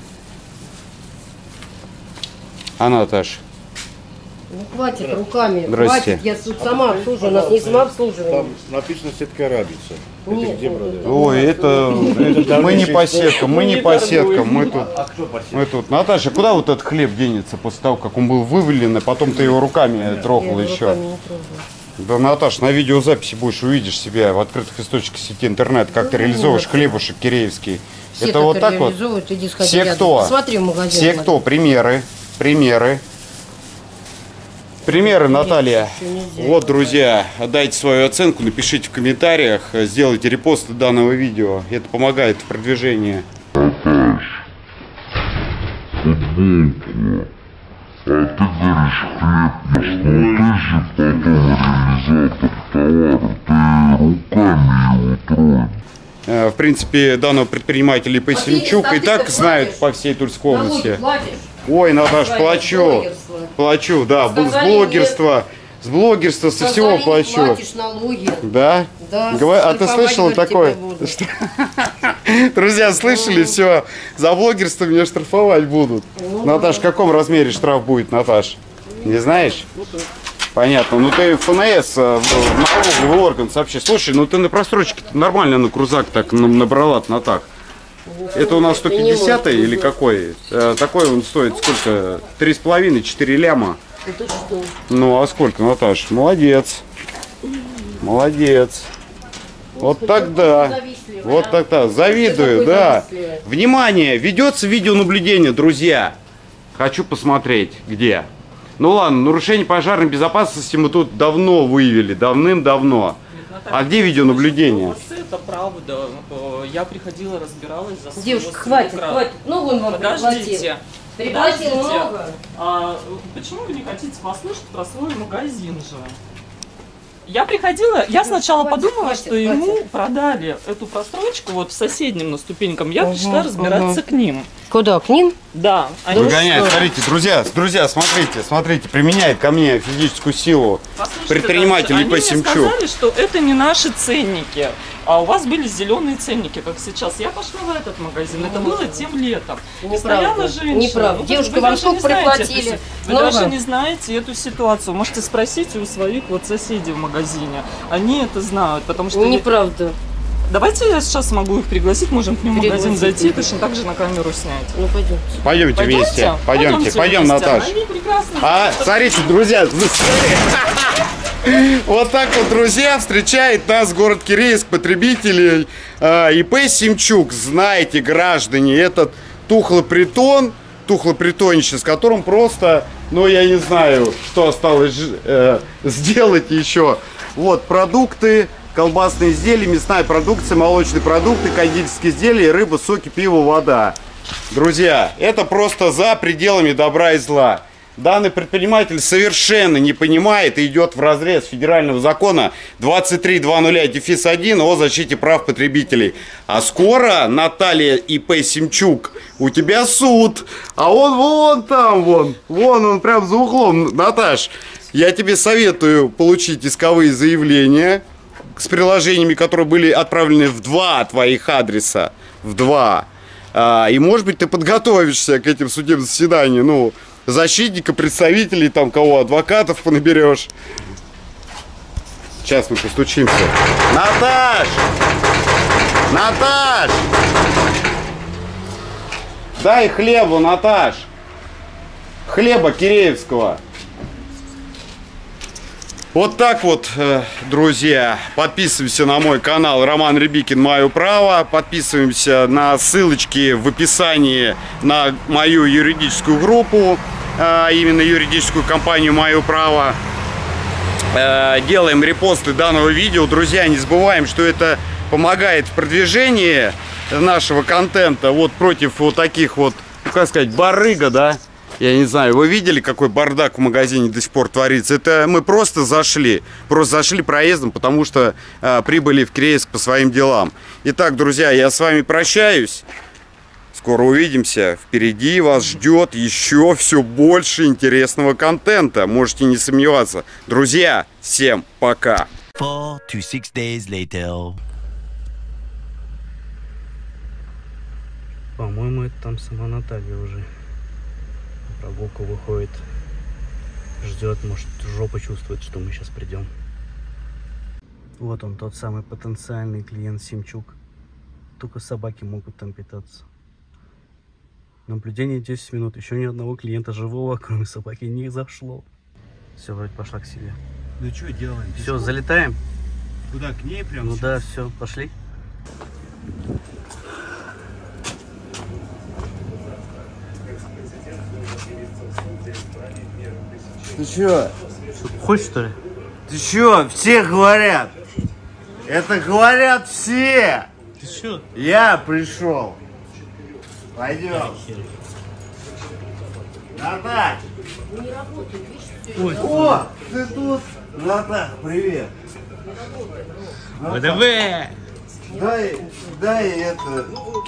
А, Наташ? Ну хватит руками, Здрасте. хватит, я тут сама обслуживаю, у нас не самообслуживание. Там написано сетка рабица. Нет, Это где нет, продают? Ой, это, это мы не по сеткам, мы не по сеткам, мы тут, А кто по сетке? мы тут. Наташа, куда вот этот хлеб денется после того, как он был вывален, и потом ты его руками трогал Я еще? руками не трогаю. Да, Наташ, на видеозаписи будешь, увидишь себя в открытых источниках сети интернет, как ты реализовываешь хлебушек киреевский. Все Это вот так вот. реализуют, иди сходи Все рядом. кто? Посмотри в магазин. Все кто? Примеры, примеры. Примеры, Наталья. Вот, друзья, дайте свою оценку, напишите в комментариях, сделайте репосты данного видео. Это помогает в продвижении. Э, В принципе, данного предпринимателя П. Семчук и так знают по всей Тульской Налоги области. платишь? Ой, Наташ, Сказали, плачу. блогерство. Плачу, да, был с Сказали, блогерства. С блогерства, со всего Сказали, не плачу. платишь налоги. Да? Да, Гова- А ты штрафовать, слышал говорит, такое? тебя будут. Что- Друзья, слышали? Все, за блогерство меня штрафовать будут. Наташ, в каком размере штраф будет, Наташ? Не знаешь? Понятно. Ну ты эф эн эс, э, в налоговый орган сообщи. Слушай, ну ты на просрочке нормально на крузак так нам набрала на так. Это у нас сто пятьдесят или какой? Э, Такой он стоит сколько? Три с половиной, четыре ляма. Ну ты что? Ну а сколько, Наташ? Молодец. Молодец. Вот так да. Вот так да. Завидую, да. Внимание, ведется видеонаблюдение, друзья. Хочу посмотреть, где. Ну ладно, нарушение пожарной безопасности мы тут давно выявили, давным-давно. А где видеонаблюдение? Это правда. Я приходила, разбиралась за Девушка, хватит, хватит. Много он вам Подождите. Приплатил много. А почему вы не хотите послушать про свой магазин же? Я приходила, я сначала хватит, подумала, хватит, что хватит. ему продали эту прострочку вот в соседнем на ступенькам. Я угу, пришла разбираться угу. к ним. Куда? К ним? Да. Выгоняет, что? Смотрите, друзья, друзья, смотрите, смотрите, применяет ко мне физическую силу. Послушайте, предприниматель ИП Семчук. Они мне сказали, что это не наши ценники, а у вас были зеленые ценники, как сейчас. Я пошла в этот магазин, это было тем летом. И стояла женщина. Неправда. Ну, девушка, вам сколько приплатили? Вы много? Даже не знаете эту ситуацию. Можете спросить у своих вот соседей в магазине. Они это знают, потому что... Неправда. Давайте я сейчас могу их пригласить, можем к ним в магазин зайти, точно так же на камеру снять. Ну пойдемте. Пойдемте, пойдемте вместе. Пойдемте, пойдемте, пойдем, Наташа. А, смотрите, друзья, вот так вот, друзья, встречает нас город Кирейск, потребителей ИП Семчук. Знаете, граждане, этот тухлопритон, тухлопритонище, с которым просто, ну я не знаю, что осталось э, сделать еще. Вот продукты. Колбасные изделия, мясная продукция, молочные продукты, кондитерские изделия, рыба, соки, пиво, вода. Друзья, это просто за пределами добра и зла. Данный предприниматель совершенно не понимает и идет вразрез федерального закона двадцать три двадцать один о защите прав потребителей. А скоро, Наталья ИП Семчук, у тебя суд. А он вон там, вон, вон он прям за углом. Наташ, я тебе советую получить исковые заявления с приложениями, которые были отправлены в два твоих адреса, в два. А, и, может быть, ты подготовишься к этим судебным заседаниям, ну, защитника, представителей, там, кого, адвокатов понаберешь. Сейчас мы постучимся. Наташ! Наташ! Дай хлебу, Наташ! Хлеба киреевского. Вот так вот, друзья, подписываемся на мой канал Роман Рябикин «Мое право», подписываемся на ссылочки в описании на мою юридическую группу, именно юридическую компанию «Мое право». Делаем репосты данного видео. Друзья, не забываем, что это помогает в продвижении нашего контента вот против вот таких вот, ну, как сказать, барыга, да? Я не знаю, вы видели, какой бардак в магазине до сих пор творится? Это мы просто зашли, просто зашли проездом, потому что а, прибыли в Кирейск по своим делам. Итак, друзья, я с вами прощаюсь. Скоро увидимся. Впереди вас ждет еще все больше интересного контента. Можете не сомневаться. Друзья, всем пока. four to six days later. По-моему, это там сама Наталья уже. Прогулку выходит, ждет, может, жопа чувствует, что мы сейчас придем. Вот он, тот самый потенциальный клиент Семчук. Только собаки могут там питаться. Наблюдение десять минут. Еще ни одного клиента живого, кроме собаки, не зашло. Все, вроде пошла к себе. Ну что делаем? Все, залетаем. Куда, к ней прям? Ну сейчас? да, все, пошли. Ты чё? Хочешь, что ли? Ты чё? Все говорят. Это говорят все. Ты чё? Я пришел. Пойдем. Наташ. Не работает, видишь? Ой, о, ты тут. Наташ, привет. ВДВ. Дай, дай это.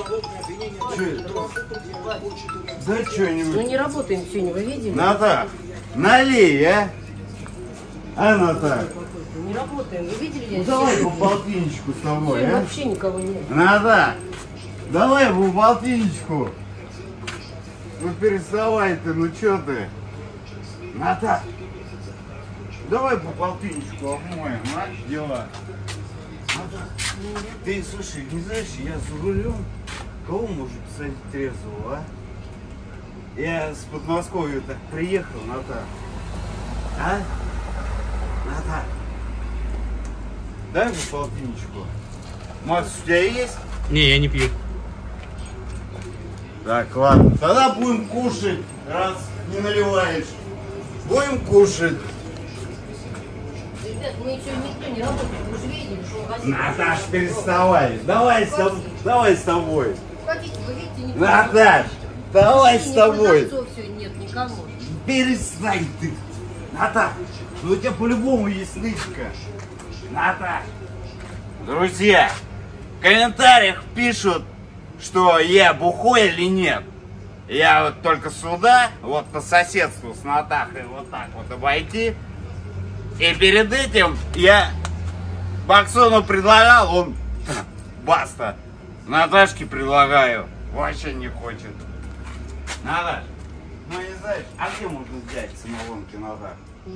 Дай что-нибудь. Ну не работаем сегодня, вы видели? Наташ, налей, а? А, Наташ? Не работаем, вы видели? Ну, давай по полтинничку с тобой, сегодня а? Вообще никого нет. Наташ, давай по полтинничку. Ну переставай ты, ну чё ты? Наташ, давай по полтинничку обмоем, а? Дела. Наташ, ты, слушай, не знаешь, я за рулем. Кого может посадить трезвого, а? Я с Подмосковья так приехал, Наташ. А? Наташ, дай мне полтинничку. Макс, у тебя есть? Не, я не пью. Так, ладно. Тогда будем кушать, раз не наливаешь. Будем кушать. Ребят, мы еще никто не работает. Вы же видели, что магазин... Наташ, переставай. Давай с тобой. Давай с тобой. Хотите, вы видите, никто... Наташ, давай с тобой. Все, нет, никому. Перестань ты. Наташ, ну у тебя по-любому есть лычка. Наташ. Друзья, в комментариях пишут, что я бухой или нет. Я вот только сюда, вот по соседству с Натахой вот так вот обойти. И перед этим я Баксону предлагал, он баста. Наташке предлагаю, вообще не хочет. Наташ, ну не знаешь, а где можно взять самогонки, Наташ?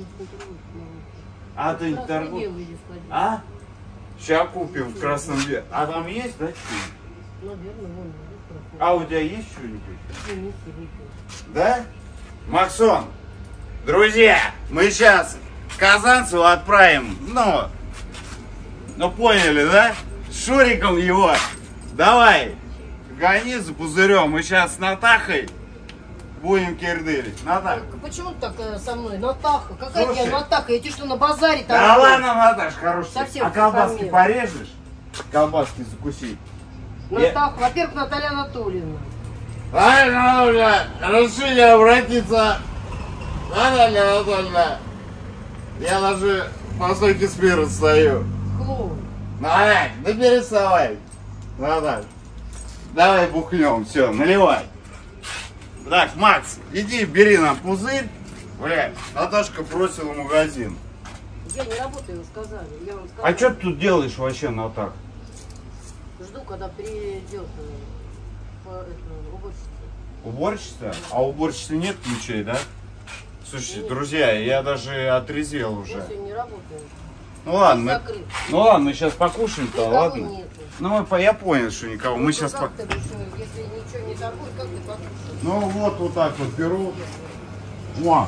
А ты не торгуешь? А? Сейчас купим в Красном Ве. А там есть, да, что-нибудь? А у тебя есть что-нибудь? Да? Максон, друзья, мы сейчас Казанцеву отправим, ну, ну поняли, да? С Шуриком его. Давай, гони за пузырем, мы сейчас с Натахой будем кирдырить. Натаха. Почему ты так э, со мной? Натаха, какая Слушай, я Натаха? Я тебе что, на базаре там? Да ладно, Наташ, хороший. Совсем А колбаски помимо. порежешь? Колбаски закусить. Натаха, я... во-первых, Наталья Анатольевна. Наталья Анатольевна, разрешили обратиться. Наталья Анатольевна, я даже по стойке смирно стою. Клоун. Наталья, да переставай. Наталья, давай бухнем, все, наливай. Так, Макс, иди бери нам пузырь. Бля, Наташка бросила магазин. Я не работаю, вы сказали. Я вам сказала. А что ты тут делаешь вообще, Натах? Жду, когда придет э, по, это, уборщица. Уборщица? А у уборщицы нет ключей, да? Слушайте, нет. Друзья, я даже отрезвел уже. Я сегодня не работаю. Ну ладно, мы, ну ладно, мы сейчас покушаем-то, ладно? Нету. Ну я понял, что никого. Ну, мы сейчас по... ты, если ничего не торгуешь, как ты покушаешь? Ну вот, вот так вот беру. О.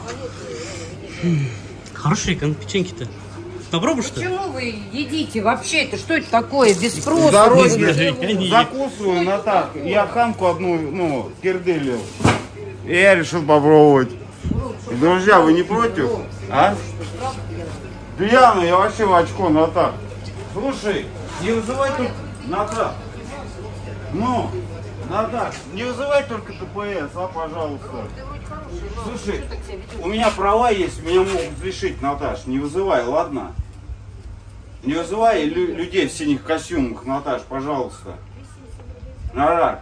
Хорошие печеньки-то. Попробуй что? Почему вы едите вообще? Это что это такое? Без спроса. Здоровье. Закусываю, Натах. Я хамку одну, ну, кирдылил. И я решил попробовать. Друзья, вы не против? А? Пьяный, я вообще в очко, Натах. Слушай, не вызывай тут... Натах. Ну, Натах, не вызывай только ТПС, а, пожалуйста. Слушай, у меня права есть, меня могут лишить, Наташ. Не вызывай, ладно? Не вызывай лю людей в синих костюмах, Наташ, пожалуйста. Нарак.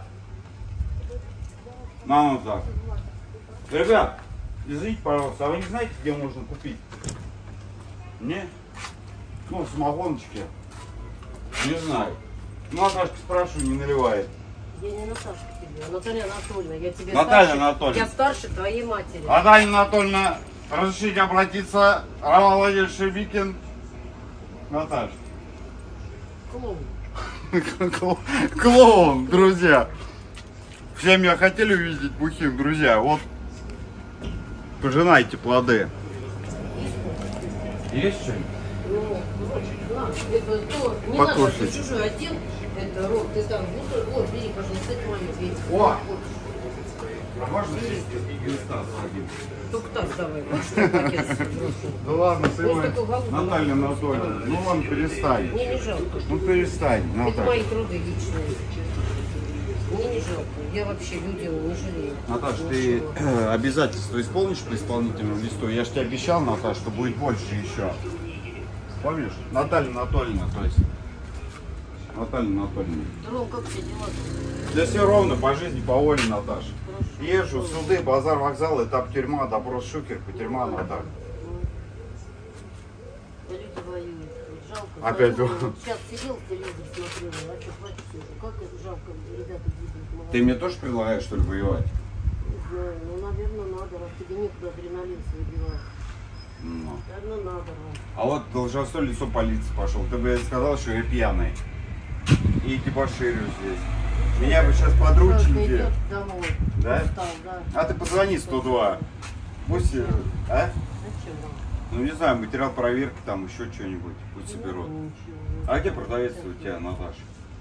На, ну так. Ребят, извините, пожалуйста, а вы не знаете, где можно купить? Не? Ну, в самогоночке. Не знаю. Ну, Наташка, спрашиваю, не наливает. Я не Наташка тебе, а Наталья Анатольевна. Я тебе Наталья старше, Анатольевна. Я старше твоей матери. Наталья Анатольевна, разрешите обратиться. Роман Владимирович Шебикин. Наташа. Клоун. Клоун, друзья. Все меня хотели увидеть бухим, друзья. Вот. Пожинайте плоды. Есть что-нибудь? Ну, на, это то, не Покушать. надо, это чужой отдел. Это рот, ты там, вот, бери, пожалуйста, это мою дверь. О! А можно здесь листа сходить? Только так давай. Вот что пакет. Ну ладно, снимай. Наталья Анатольевна, ну ладно, перестань. Мне не жалко. Ну перестань, Это Наталья. мои труды личные. Мне не жалко. Я вообще людям не жалею. Наташ, ты э, обязательства исполнишь по исполнительному листу? Я же тебе обещал, Наташ, что будет больше еще. Помнишь? Наталья Анатольевна, то есть. Наталья Анатольевна. Ром, как все дела? Да все ровно, по жизни, по воле, Наташа. Езжу, суды, базар, вокзал, этап тюрьма, допрос Шукер, по тюрьма, Наташа. Люди воюют. Жалко. Опять вот сейчас сидел, телевизор смотрел, а что хватит уже. Как это жалко, ребята гибнут. Ты мне тоже предлагаешь, что ли, воевать? Не знаю, ну, наверное, надо, раз тебе некуда адреналин выбивать. Ну. Наверное, надо, Ром. А вот должностное лицо полиции пошел. Ты бы сказал, что я пьяный. И дебоширю здесь. Меня бы сейчас подручники. Домой. Да? Устал, да? А ты позвони сто два. Пусть, а? Зачем, Ром? Ну не знаю, материал проверки, там еще что-нибудь. Пусть соберут. А где продавец у тебя, Наташа?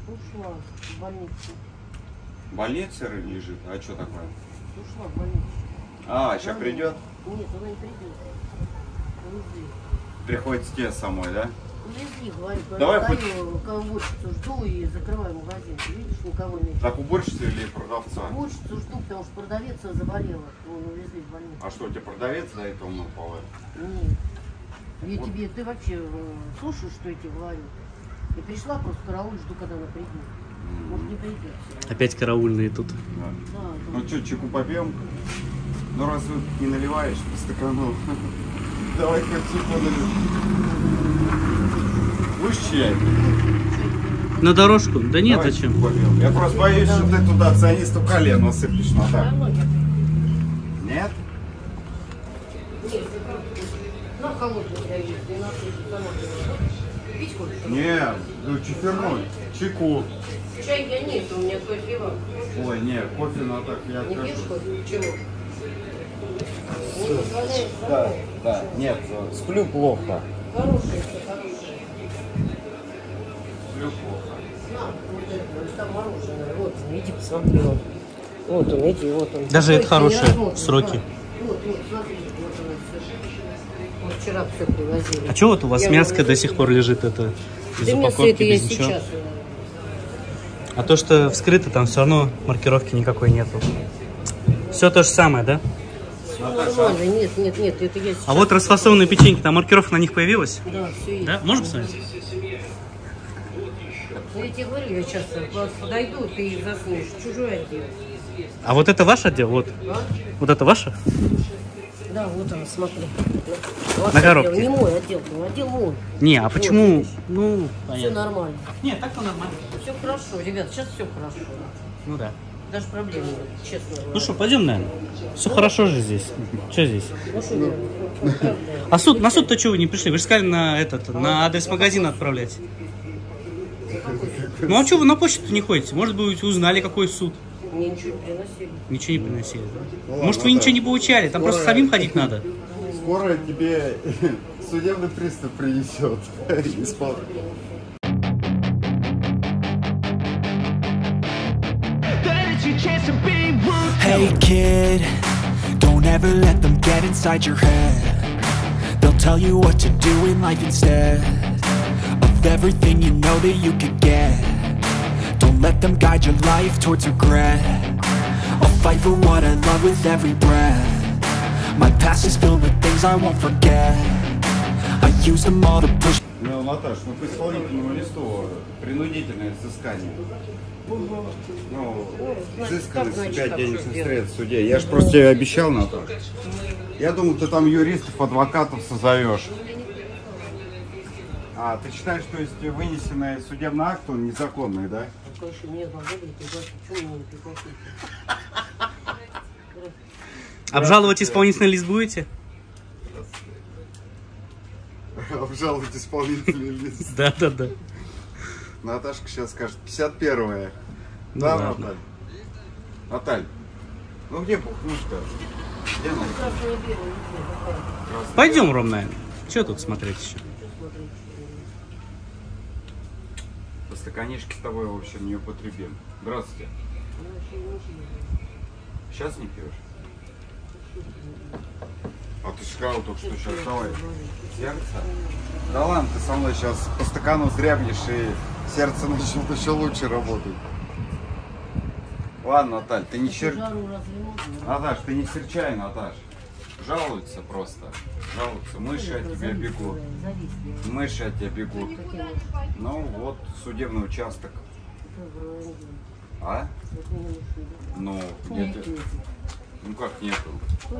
Ушла в больницу. В больнице лежит? А что такое? Ушла в больницу. А, сейчас Да, придет? Нет, она не придет. Увезли. Приходится тебе самой, да? Увезли, говорит. Давай стою, хоть- кого уборщицу жду и закрываю магазин. Ты видишь, никого нет. Так уборщица или продавца? Уборщицу жду, потому что продавец заболела. Вон, увезли в больницу. А что, у тебя продавец до этого наповал? Нет. Я тебе, ты вообще э, слушаешь, что я тебе говорю? Я пришла просто в карауль, жду, когда она придет. Может, не придет. Опять караульные тут. Да. Да, Ну что, чайку попьем? Ну раз вы не наливаешь по стакану, давай хоть чайку нальем. Будешь чай? На дорожку? Да нет, Давай зачем? чайку попьем. Я просто боюсь, что ты туда цианисту калия насыплешь на так. Нет? На холодный я есть, не на Пить хочешь? Нет, ну чеферной. Чайку. Чай я нет, у меня кофе вам. Ой, нет, кофе на так я Не пьешь откажусь. кофе? Чего? Не позволяет Да, спать? да, нет, сплю плохо. Хорошее, все хорошее. Сплю плохо. На, вот это, там мороженое. Вот, иди посмотри. Вот, вот он, иди, вот он. Даже это Ой, хорошие не размотан, сроки. да. Вот, вот, смотри, вот оно все. Вот вчера все привозили. А что вот у вас Я мяско вам до сих пор лежит это из Да мясо упаковки это я без ничего? сейчас. А то, что вскрыто, там все равно маркировки никакой нету. Все то же самое, да? Нормально, нет, нет, нет, это я сейчас. А вот расфасованные печеньки, там маркировка на них появилась? Да, все есть. Да? Можно посмотреть? Ну, я тебе говорю, я сейчас подойду, ты заснешь. Чужой отдел. А вот это ваш отдел? Вот. А? Вот это ваше? Да, вот он, смотри. На коробке. Отдел, не мой отдел, ну, отдел мой. Не, а Вот, почему? видишь? Ну, Все понятно. нормально. Нет, так-то нормально. Все хорошо, ребят, сейчас все хорошо. Ну да. Даже проблем нет, честно говоря. Ну что, пойдем, наверное. Все хорошо же здесь. Что здесь? Ну что, я отправляю. А суд, на суд-то чего вы не пришли? Вы же сказали на этот, на адрес магазина отправлять. Ну а что вы на почту не ходите? Может быть, вы узнали, какой суд? Мне ничего не приносили. Ничего не приносили, да? Ну ладно, Может, вы да. ничего не получали? Там просто самим ходить надо. Скоро тебе судебный пристав принесет. Исполнитель. Hey kid, don't ever let them get inside your head. They'll tell you what to do in life instead of everything you know that you could get. Don't let them guide your life towards regret. I'll fight for what I love with every breath. My past is filled with things I won't forget. I use them all to push. Ну, Наташ, ну по исполнительному листу принудительное взыскание. Ну, взыскано с тебя денежных средств в суде. Я же просто тебе обещал, Наташ. Я думал, ты там юристов, адвокатов созовешь. А, ты считаешь, что есть вынесенный судебный акт, он незаконный, да? Конечно, мне должны были пригласить. Почему меня не пригласили? Обжаловать исполнительный лист будете? Обжаловать исполнительный лист. Да, да, да. Наташка сейчас скажет пятьдесят первое. Ну Да, ладно. Наталь? Наталь, ну где пухнушка? Где она? Пойдем, Ром, наверное. Что тут смотреть еще? По стаканишке с тобой, в общем, не употребим. Здравствуйте. Сейчас не пьешь? А ты сказал только что сейчас, давай. Сердце? Да ладно, ты со мной сейчас по стакану зрябнешь, и сердце начнет еще лучше работать. Ладно, Наталь, ты не чер... Наташ, ты не серчай, Наташ. Жалуются просто. Жалуются. Мыши от тебя бегут. Мыши от тебя бегут. Ну вот, судебный участок. А? Ну, где-то... Ну как нету?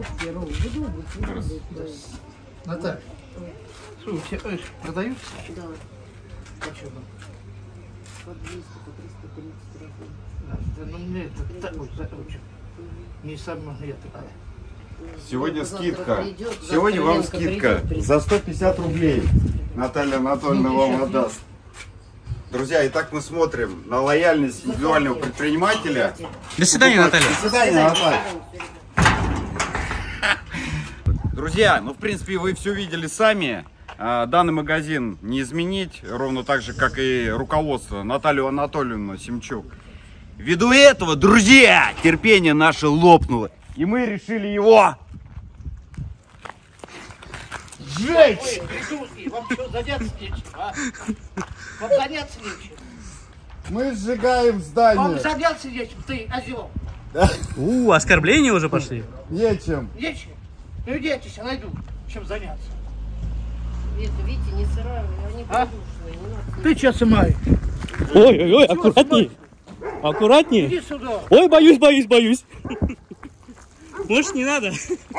Наталья, слушай, все э, продаются? Да. Почему? По двести, по триста тридцать рублей. Да, да, ну мне это так вот очень. Не сама я такая. Сегодня Завтра скидка. придет, завтра Сегодня вам Ленка скидка. придет, придет. За сто пятьдесят рублей Наталья Анатольевна вам отдаст. Друзья, итак мы смотрим на лояльность индивидуального предпринимателя. До свидания, Наталья. До свидания, Наталья. Друзья, ну в принципе вы все видели сами. Данный магазин не изменить, ровно так же, как и руководство Наталью Анатольевну Семчук. Ввиду этого, друзья, терпение наше лопнуло. И мы решили его сжечь. Ой, вам что, заняться нечем, а? Вам заняться нечем. Мы сжигаем здание. Вам заняться нечем, ты, озел. Да. У, оскорбления уже пошли. Нечем. Нечем? Ну идите, я найду, чем заняться. Это, видите, не сырая, они А? подушные, не надо. Ты что сымаешь? Ой-ой-ой, аккуратней. Аккуратней. Иди сюда. Ой, боюсь, боюсь, боюсь. Может, не надо? Вы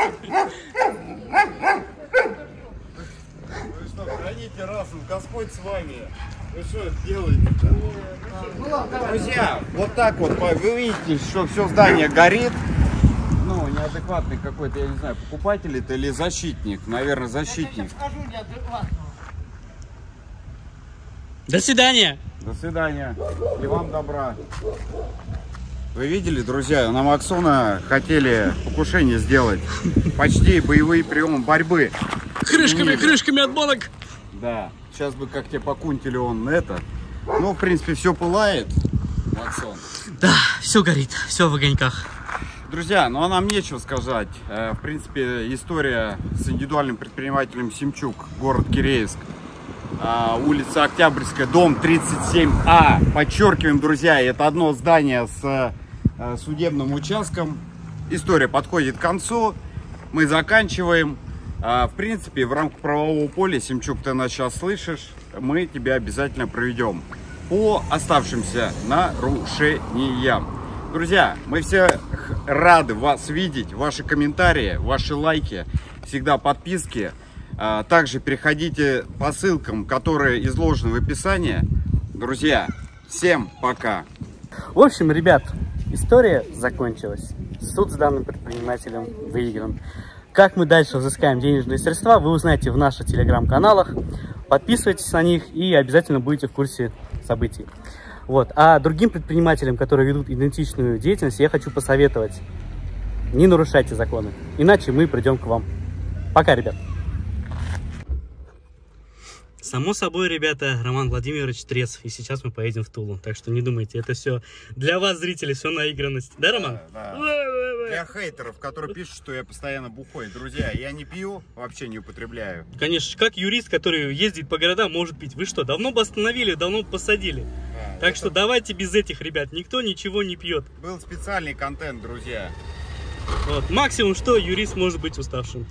что, храните разум, Господь с вами. Вы что делаете-то? Друзья, вот так вот, вы видите, что все здание горит. Ну, неадекватный какой-то, я не знаю, покупатель это или защитник. Наверное, защитник. До свидания. До свидания. И вам добра. Вы видели, друзья, на Максона хотели покушение сделать. Почти боевые приемы борьбы. Крышками, крышками от банок. Да. Сейчас бы как тебе покунтили он это. Ну, в принципе, все пылает, Максон. Да, все горит, все в огоньках. Друзья, ну а нам нечего сказать. В принципе, история с индивидуальным предпринимателем Семчук, город Киреевск. Улица Октябрьская, дом тридцать семь А. Подчеркиваем, друзья, это одно здание с судебным участком. История подходит к концу. Мы заканчиваем. В принципе, в рамках правового поля, Семчук, ты нас сейчас слышишь, мы тебя обязательно проведем по оставшимся нарушениям. Друзья, мы все рады вас видеть, ваши комментарии, ваши лайки, всегда подписки. Также переходите по ссылкам, которые изложены в описании. Друзья, всем пока! В общем, ребят, история закончилась. Суд с данным предпринимателем выигран. Как мы дальше взыскаем денежные средства, вы узнаете в наших телеграм-каналах. Подписывайтесь на них и обязательно будете в курсе событий. Вот. А другим предпринимателям, которые ведут идентичную деятельность, я хочу посоветовать: не нарушайте законы, иначе мы придем к вам. Пока, ребят. Само собой, ребята, Роман Владимирович трезв, и сейчас мы поедем в Тулу. Так что не думайте, это все для вас, зрители, все наигранность. Да, Роман? Да, да. Для хейтеров, которые пишут, что я постоянно бухой. Друзья, я не пью, вообще не употребляю. Конечно, как юрист, который ездит по городам, может пить. Вы что, давно бы остановили, давно бы посадили. Да, так это... что давайте без этих, ребят, никто ничего не пьет. Был специальный контент, друзья. Вот. Максимум, что юрист может быть уставшим.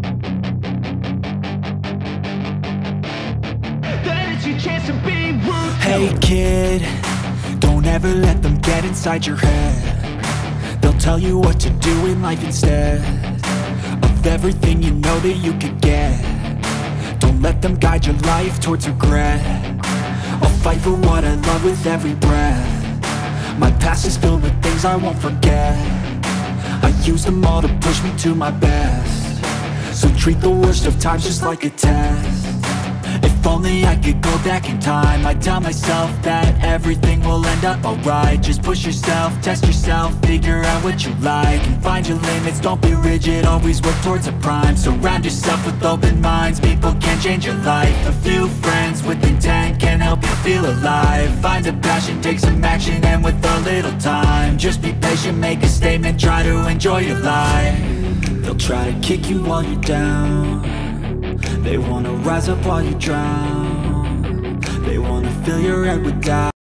Hey kid, don't ever let them get inside your head. They'll tell you what to do in life instead of everything you know that you could get. Don't let them guide your life towards regret. I'll fight for what I love with every breath. My past is filled with things I won't forget. I use them all to push me to my best. So treat the worst of times just like a test. If only I could go back in time, I'd tell myself that everything will end up alright. Just push yourself, test yourself, figure out what you like, and find your limits, don't be rigid, always work towards a prime. Surround yourself with open minds, people can change your life. A few friends with intent can help you feel alive. Find a passion, take some action, and with a little time, just be patient, make a statement, try to enjoy your life. They'll try to kick you while you're down. They wanna rise up while you drown. They wanna fill your head with doubt.